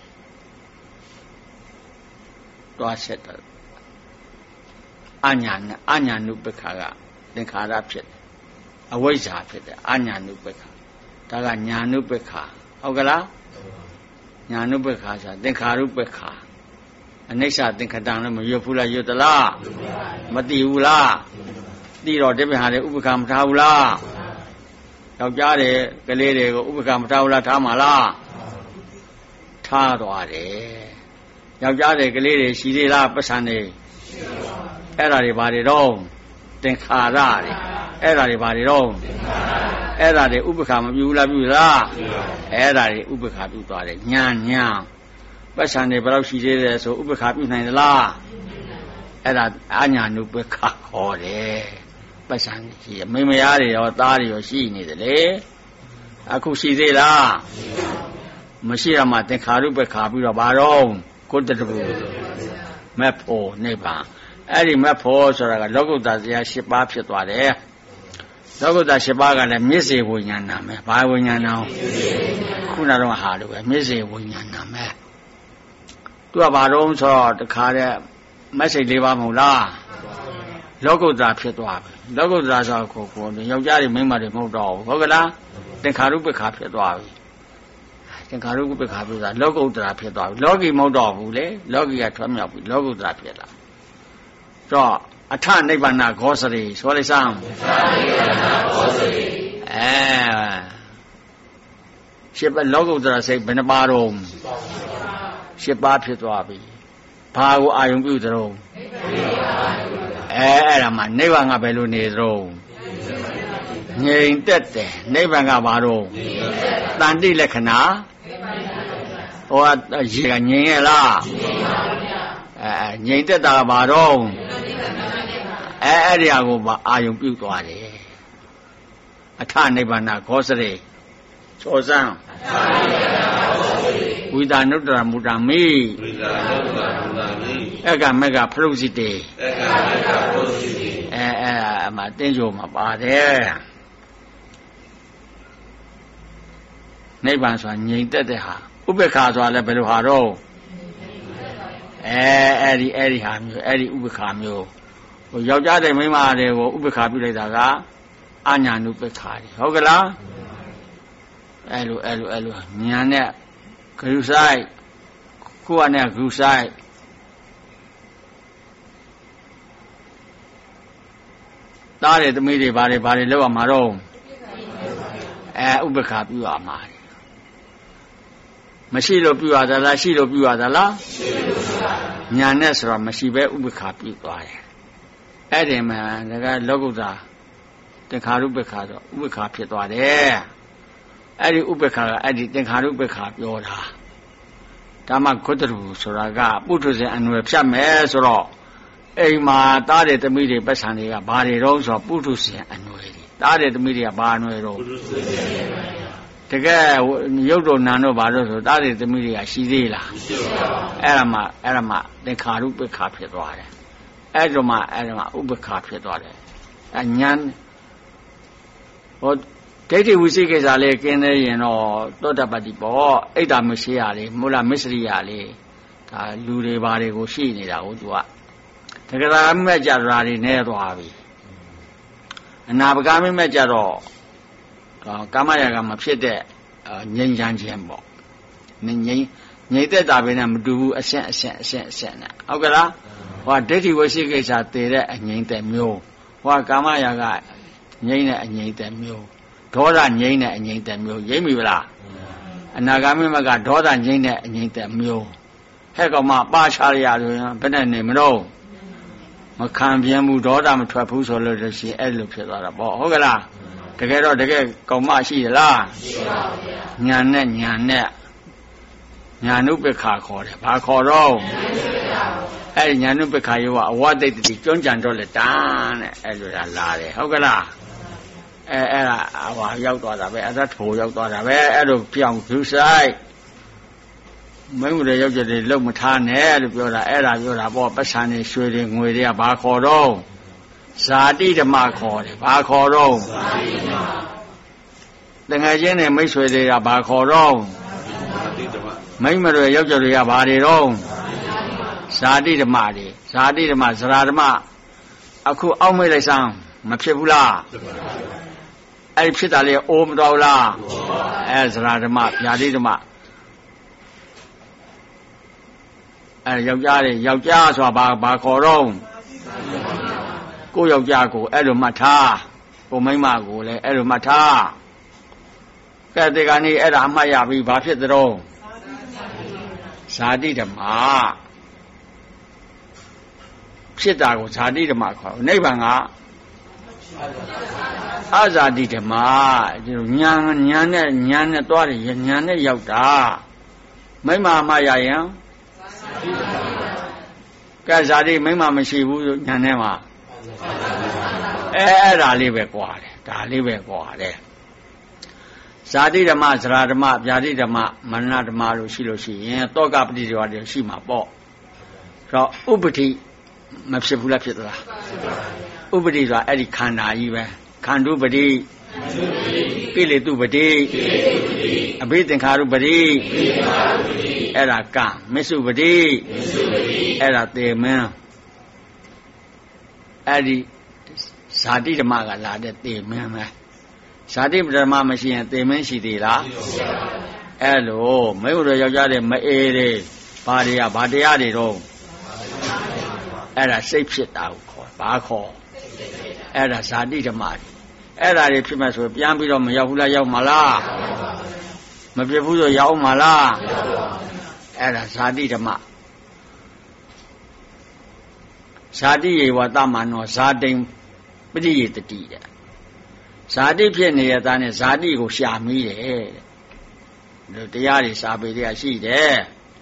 [SPEAKER 1] သွားဆက်တယ်အညာနုပ္ပခါကသင်္ခါရဖြစ်တယ်အဝိဇ္ဇာဖြစ်တယ်အညာနုပ္ပခါဒါကညာနုပ္ပခါဟုတ်ကလားညာနုပ္ပခါဆိုတာသင်္ခါရုပ္ပခါအနိစ္စသင်္ခတံလည်းမရွတ်ဘူးလားရွတ်သလားမသိဘူးလားသိတော့တပည့်ဟာလည်းဥပ္ပခါမထားဘူးလားယောက်ျားတွေကလေးတွေကိုဥပ္ပခါမထားဘူးလားထားမှာလားထားသွားတယ်ယောက်ျားတွေကလေးတွေရှိသေးလားပတ်စံနေအဲ့ဒါတွေဘာတွေတော့သင်္ခါရတွေအဲ့ဒါတွေဘာတွေတော့အဲ့ဒါတွေဥပ္ပခါမပြုဘူးလားပြုလားအဲ့ဒါတွေဥပ္ပခါပြုသွားတယ်ညာပတ်စံတွေဘယ်လောက်ရှိသေးတယ်ဆိုဥပ္ပခါပြုနိုင်သလားအဲ့ဒါအညာနုပ္ပခါခေါ်တယ်ပတ်စံရှိမိမယားတွေရောသားတွေရောရှိနေတယ်လေအခုရှိသေးလားမရှိရမှသင်္ခါရုပ္ပခါပြီးတော့ဘာတော့ကိုတတဘူမက်ဖို့နိဗ္ဗာန်အဲ့ဒီမက်ဖို့ဆိုတာကလောကုတ္တရာ7ပါးဖြစ်သွားတယ်လောကုတ္တ7ပါးကလည်းမျက်စေဝိညာဏမယ်ဘာဝိညာဏခုနတော့ဟာလို့ပဲမျက်စေဝိညာဏမယ်သူကဘာတော့ဆိုတော့တခါတည်းမက်စိတ်4ပါးမဟုတ်လားလောကုတ္တဖြစ်သွားပြီလောကုတ္တဆိုကိုယောက်ျားတွေမိန်းမတွေမဟုတ်တော့ဘူးဟုတ်ကလားသင်္ခါရုပ္ပခါဖြစ်သွားပြီသင်္ခါရုပ္ပခါဖြစ်သွားလောကုတ္တရာဖြစ်သွားပြီလောကီမဟုတ်တော့ဘူးလေလောကီကထွက်မြောက်ပြီလောကုတ္တရာဖြစ်လာတော့အထနိဗ္ဗာန်ဂောစရိဆိုလိုက်စမ်းရှစ်ပါးလောကုတ္တရာစိတ်ဘယ်နှပါတော့7ပါးဖြစ်သွားပြီဘာကိုအာယုံပြုသလုံးအဲ့ဒါမှနိဗ္ဗာန်ကဘယ်လိုနေသလုံးငြိမ်သက်တယ်နိဗ္ဗာန်ကဘာတော့တန်တိလက္ခဏာဟောရေကငြိမ်ရဲ့လားငြိမ်သက်တာကဘာတော့အဲ့ဒီဟာကိုအာယုံပြုသွားတယ်အထနိဗ္ဗာန်ဂောစရိချောစံဝိတာနုတ္တရမူတံမိအက္ကမကဖရုစိတေအမှတင်းကြိုမှာပါတယ်နိဗ္ဗာန်ဆိုတာငြိမ်သက်တဲ့ဟာဥပေက္ခဆိုတာလည်းဘယ်လိုဟာတော့အဲ့ဒီဟာမျိုးအဲ့ဒီဥပေက္ခမျိုးဟိုယောက်ျားတဲ့မိန်းမတွေကိုဥပေက္ခပြုလိုက်တာကအညာနုပေက္ခတွေဟုတ်ကလားအဲ့လိုညာနဲ့ဂရုစိုက်ခုကနဲ့ဂရုစိုက်သားတဲ့သမီးတွေဘာတွေလောက်ရမှာတော့ဥပေက္ခပြုရမှာမရှိလို့ပြုရသလားရှိလို့ပြုရသလားညာနဲ့ဆိုတော့မရှိပဲဥပေက္ခပြုသွားတယ်အဲ့ဒီမှာဒါကလောကုတ္တရာသင်္ခါရုပ္ပခါဆိုဥပေက္ခဖြစ်သွားတယ်အဲ့ဒီဥပေက္ခကအဲ့ဒီသင်္ခါရုပ္ပခါပြောတာဓမ္မဂုတ္တရုဆိုတာကပုထုဇဉ်အနွယ်ဖြတ်မယ်ဆိုတော့အိမ်မှာသားတဲ့သမီးတွေပတ်စံတွေကဘာတွေတော့ဆိုပုထုဇဉ်အနွယ်တွေသားတဲ့သမီးတွေကဘာအနွယ်တော့တကယ်ရုပ်တို့နာတို့ဘာလို့ဆိုသားတဲ့သမီးတွေကရှိသေးလားမရှိပါဘူးအဲ့ဒါမှသင်္ခါရုပ္ပခါဖြစ်သွားတယ်အဲ့ဒါမှဥပ္ပခါဖြစ်သွားတယ်အညာဟောဒိဋ္ဌိဝိသိကိစ္စလေးกินနေရင်တော့သောတပတ္တိပေါ့အိတ်တာမရှိရလေမူလမစ္စရိယလေးဒါလူတွေဘာတွေကိုရှိနေတာကိုသူကတက္ကရာမိမဲ့ကြတာတွေနဲသွားပြီအနာပကာမိမဲ့ကြတော့ကာမရာဂမဖြစ်တဲ့ငြိမ်းချမ်းခြင်းပေါ့ငြိမ်သက်တာပဲနဲ့မတူဘူးအဆင့်နဲ့ဟုတ်ကလားဟောဒိဋ္ဌိဝိသိကိစ္စတည်တဲ့အငြိမ်သက်မျိုးဟောကာမရာဂငြိမ်းတဲ့အငြိမ်သက်မျိုးဒေါသငြိမ်းတဲ့အငြိမ်သက်မျိုးရိပ်မိဗလားအနာဂါမိမကဒေါသငြိမ်းတဲ့အငြိမ်သက်မျိုးဟဲ့ကောင်မပါချရရဆိုရင်ဘယ်နဲ့နေမလို့မခံပြင်းဘူးဒေါသမထွက်ဘူးဆိုလို့ရှိရင်အဲ့လိုဖြစ်သွားတာပေါ့ဟုတ်ကလားတကယ်တော့တကယ်ကောင်မရှိသလားရှိပါဗျာညာနုပ္ပခါခေါ်တယ်ဘာခေါ်တော့အဲ့ညာနုပ္ပခါယောကအဝတိတ်တိကျွမ်းကြံတော့လေတန်းတဲ့အဲ့လိုလာတယ်ဟုတ်ကလားအဲ့ဒါဟောရောက်သွားတာပဲအဲ့ဒါထိုရောက်သွားတာပဲအဲ့လိုပြောင်းသူဆိုင်မင်းတို့ရောက်ကြတယ်လုံမထားနဲ့လို့ပြောတာအဲ့ဒါပြောတာပေါ့ပတ်စံနေရွှေတွေငွေတွေကဘာခေါ်တော့ဇာတိဓမ္မခေါ်တယ်ဘာခေါ်တော့ဇာတိဓမ္မတငယ်ချင်းနဲ့မိတ်ဆွေတွေကဘာခေါ်တော့ဇာတိဓမ္မမိမတွေရောက်ကြတွေကဘာတွေတော့ဇာတိဓမ္မတွေဇာတိဓမ္မဇရာဓမ္မအခုအောက်မေ့လိုက်စမ်းမဖြစ်ဘူးလားအဲ့ဖြစ်တာလေအိုးမတော်လားအဲဇရာဓမ္မဗျာတိဓမ္မအဲယောက်ျားဆိုတာဘာခေါ်တော့ကိုယောက်ျားကိုအဲ့လိုမှတ်ထားကိုမိန်းမကိုလည်းအဲ့လိုမှတ်ထားကဲဒီကနေ့အဲ့ဒါအမှတ်ရပြီဘာဖြစ်သလဲဇာတိဓမ္မဖြစ်တာကိုဇာတိဓမ္မခေါ်နိဗ္ဗာန်ကအဇာတိဓမ္မဒီညာနဲ့သွားတယ်ညာနဲ့ရောက်တာမိမမရရင်ကဲဇာတိမိမမရှိဘူးညာနဲ့မှာအဲ့ဒါလေးပဲကွာတယ်ဒါလေးပဲကွာတယ်ဇာတိဓမ္မဇရာဓမ္မဗျာတိဓမ္မမရဏဓမ္မလို့ရှိလို့ရှိရင်တောကပฏิဒေဝတွေရှိမှာပေါ့တော့ဥပတိမဖြစ်ဘူးလားဖြစ်သလားဥပတိဆိုတာအဲ့ဒီခန္ဓာကြီးပဲခန္ဓုပတိကိလေသုပတိအဘိသင်္ခါရုပတိအဲ့ဒါကမစ္စုပတိအဲ့ဒါသေမင်းအဲ့ဒီဇာတိဓမ္မကလာတဲ့သေမင်းပဲဇာတိဓမ္မမရှိရင်သေမင်းရှိသေးလားအဲ့လိုမိဘတို့ယောက်ျားတွေမအေးတွေဘာတရားတွေတော့အဲ့ဒါစိတ်ဖြစ်တာကိုခေါ်ဘာခေါ်အဲ့ဒါဇာတိဓမ္မတွေအဲ့ဒါတွေဖြစ်မှဆိုပြန်ပြီးတော့မရောက်ဘူးလားရောက်မှာလားမဖြစ်ဘူးဆိုရောက်မှာလားအဲ့ဒါဇာတိဓမ္မဇာတိယေဝတမနောဇာတိပရိယေတတိတဲ့ဇာတိဖြစ်နေတဲ့သားနဲ့ဇာတိကိုရှာမိတယ်တဲ့တရားတွေစာပေတွေကရှိတယ်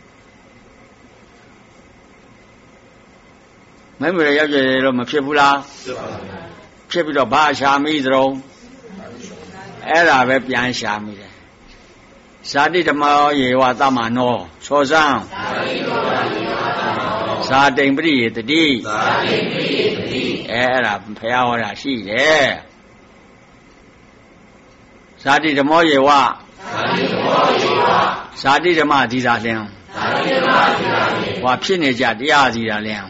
[SPEAKER 1] မင်းမရရောက်ကြတယ်လို့မဖြစ်ဘူးလားဖြစ်ပြီးတော့ဘာရှာမိသလုံးအဲ့ဒါပဲပြန်ရှာမိတယ်ဇာတိဓမ္မယေဝသမနောချောစံဇာတိံပရိယေတတိအဲ့ဒါဘုရားဟောတာရှိတယ်ဇာတိဓမ္မယေဝဇာတိဓမ္မဒီသာလင်ဟောဖြစ်နေကြတရားစီတာလင်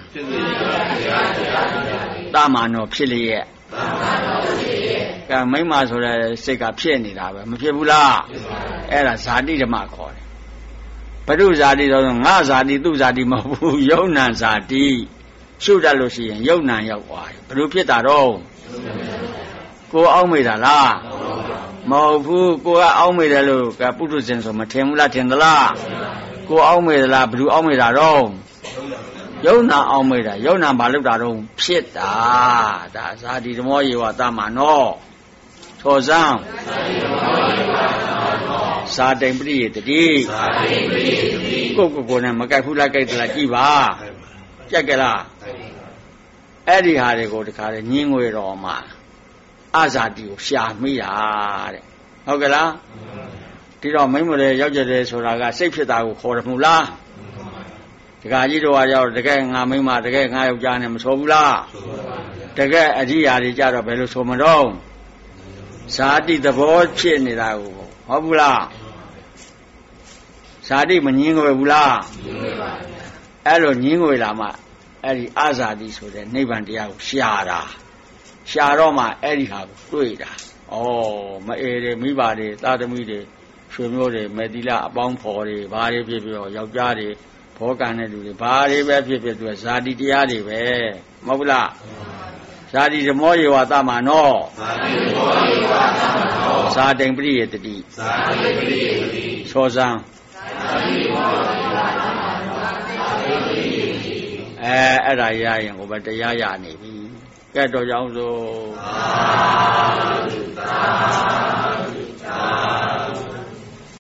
[SPEAKER 1] သမနောဖြစ်လျက်ကဲမိမဆိုတဲ့စိတ်ကဖြစ်နေတာပဲမဖြစ်ဘူးလားအဲ့ဒါဇာတိဓမ္မခေါ်တယ်ဘုရုဇာတိတော့ငါဇာတိသူဇာတိမဟုတ်ဘူးယုံနံဇာတိရှုတတ်လို့ရှိရင်ယုံနံရောက်သွားတယ်ဘယ်လိုဖြစ်တာတော့ကိုအောက်မိတာလားမဟုတ်ဘူးကိုကအောက်မိတယ်လို့ကပုထုဇဉ်ဆိုမထင်ဘူးလားထင်သလားကိုအောက်မိသလားဘယ်သူအောက်မိတာတော့ယုံနာအောက်မိတာယုံနာဘာလို့တာတော့ဖြစ်တာဒါဇာတိဓမ္မယေဝသမနောထောစံဇာတိံပရိယေတတိကိုနဲ့မကြိုက်ဘူးလားကြိုက်သလားကြည့်ပါကြိုက်ကြလားအဲ့ဒီဟာတွေကိုတခါလေညင်းငွေတော်မှာအဇာတိကိုရှာမိတာတဲ့ဟုတ်ကဲ့လားဒီတော့မိမလေရောက်ကြတယ်ဆိုတာကစိတ်ဖြစ်တာကိုခေါ်တယ်မဟုတ်လားတခါကြီးတော်ကရောက်တကယ်ငါမိမတကယ်ငါယောက်ျားနဲ့မဆိုဘူးလားတကယ်အကြီးရာတွေကြတော့ဘယ်လိုဆိုမတော့ဇာတိသဘောဖြစ်နေတာကိုဟုတ်ဘူးလားဇာတိမငင်းငွေဘူးလားအဲ့လိုငင်းငွေလာမှအဲ့ဒီအဇာတိဆိုတဲ့နိဗ္ဗာန်တရားကိုရှာတာရှာတော့မှအဲ့ဒီဟာကိုတွေ့တာဩမအေးတယ်မိဘတွေသာသမီတွေဆွေမျိုးတွေမေတိလအပေါင်းဖော်တွေဘာတွေဖြစ်ပြီးတော့ယောက်ျားတွေဘောကံတဲ့လူတွေဘာတွေပဲဖြစ်ဖြစ်သူကဇာတိတရားတွေပဲမဟုတ်ဘူးလားဇာတိဓမ္မယေဝသမနောဇာတိံပရိယေတတိချောစံအဲ့ဒါရရင်ဟိုဘတရားရနေပြီကဲတော့ကြောင်းစို့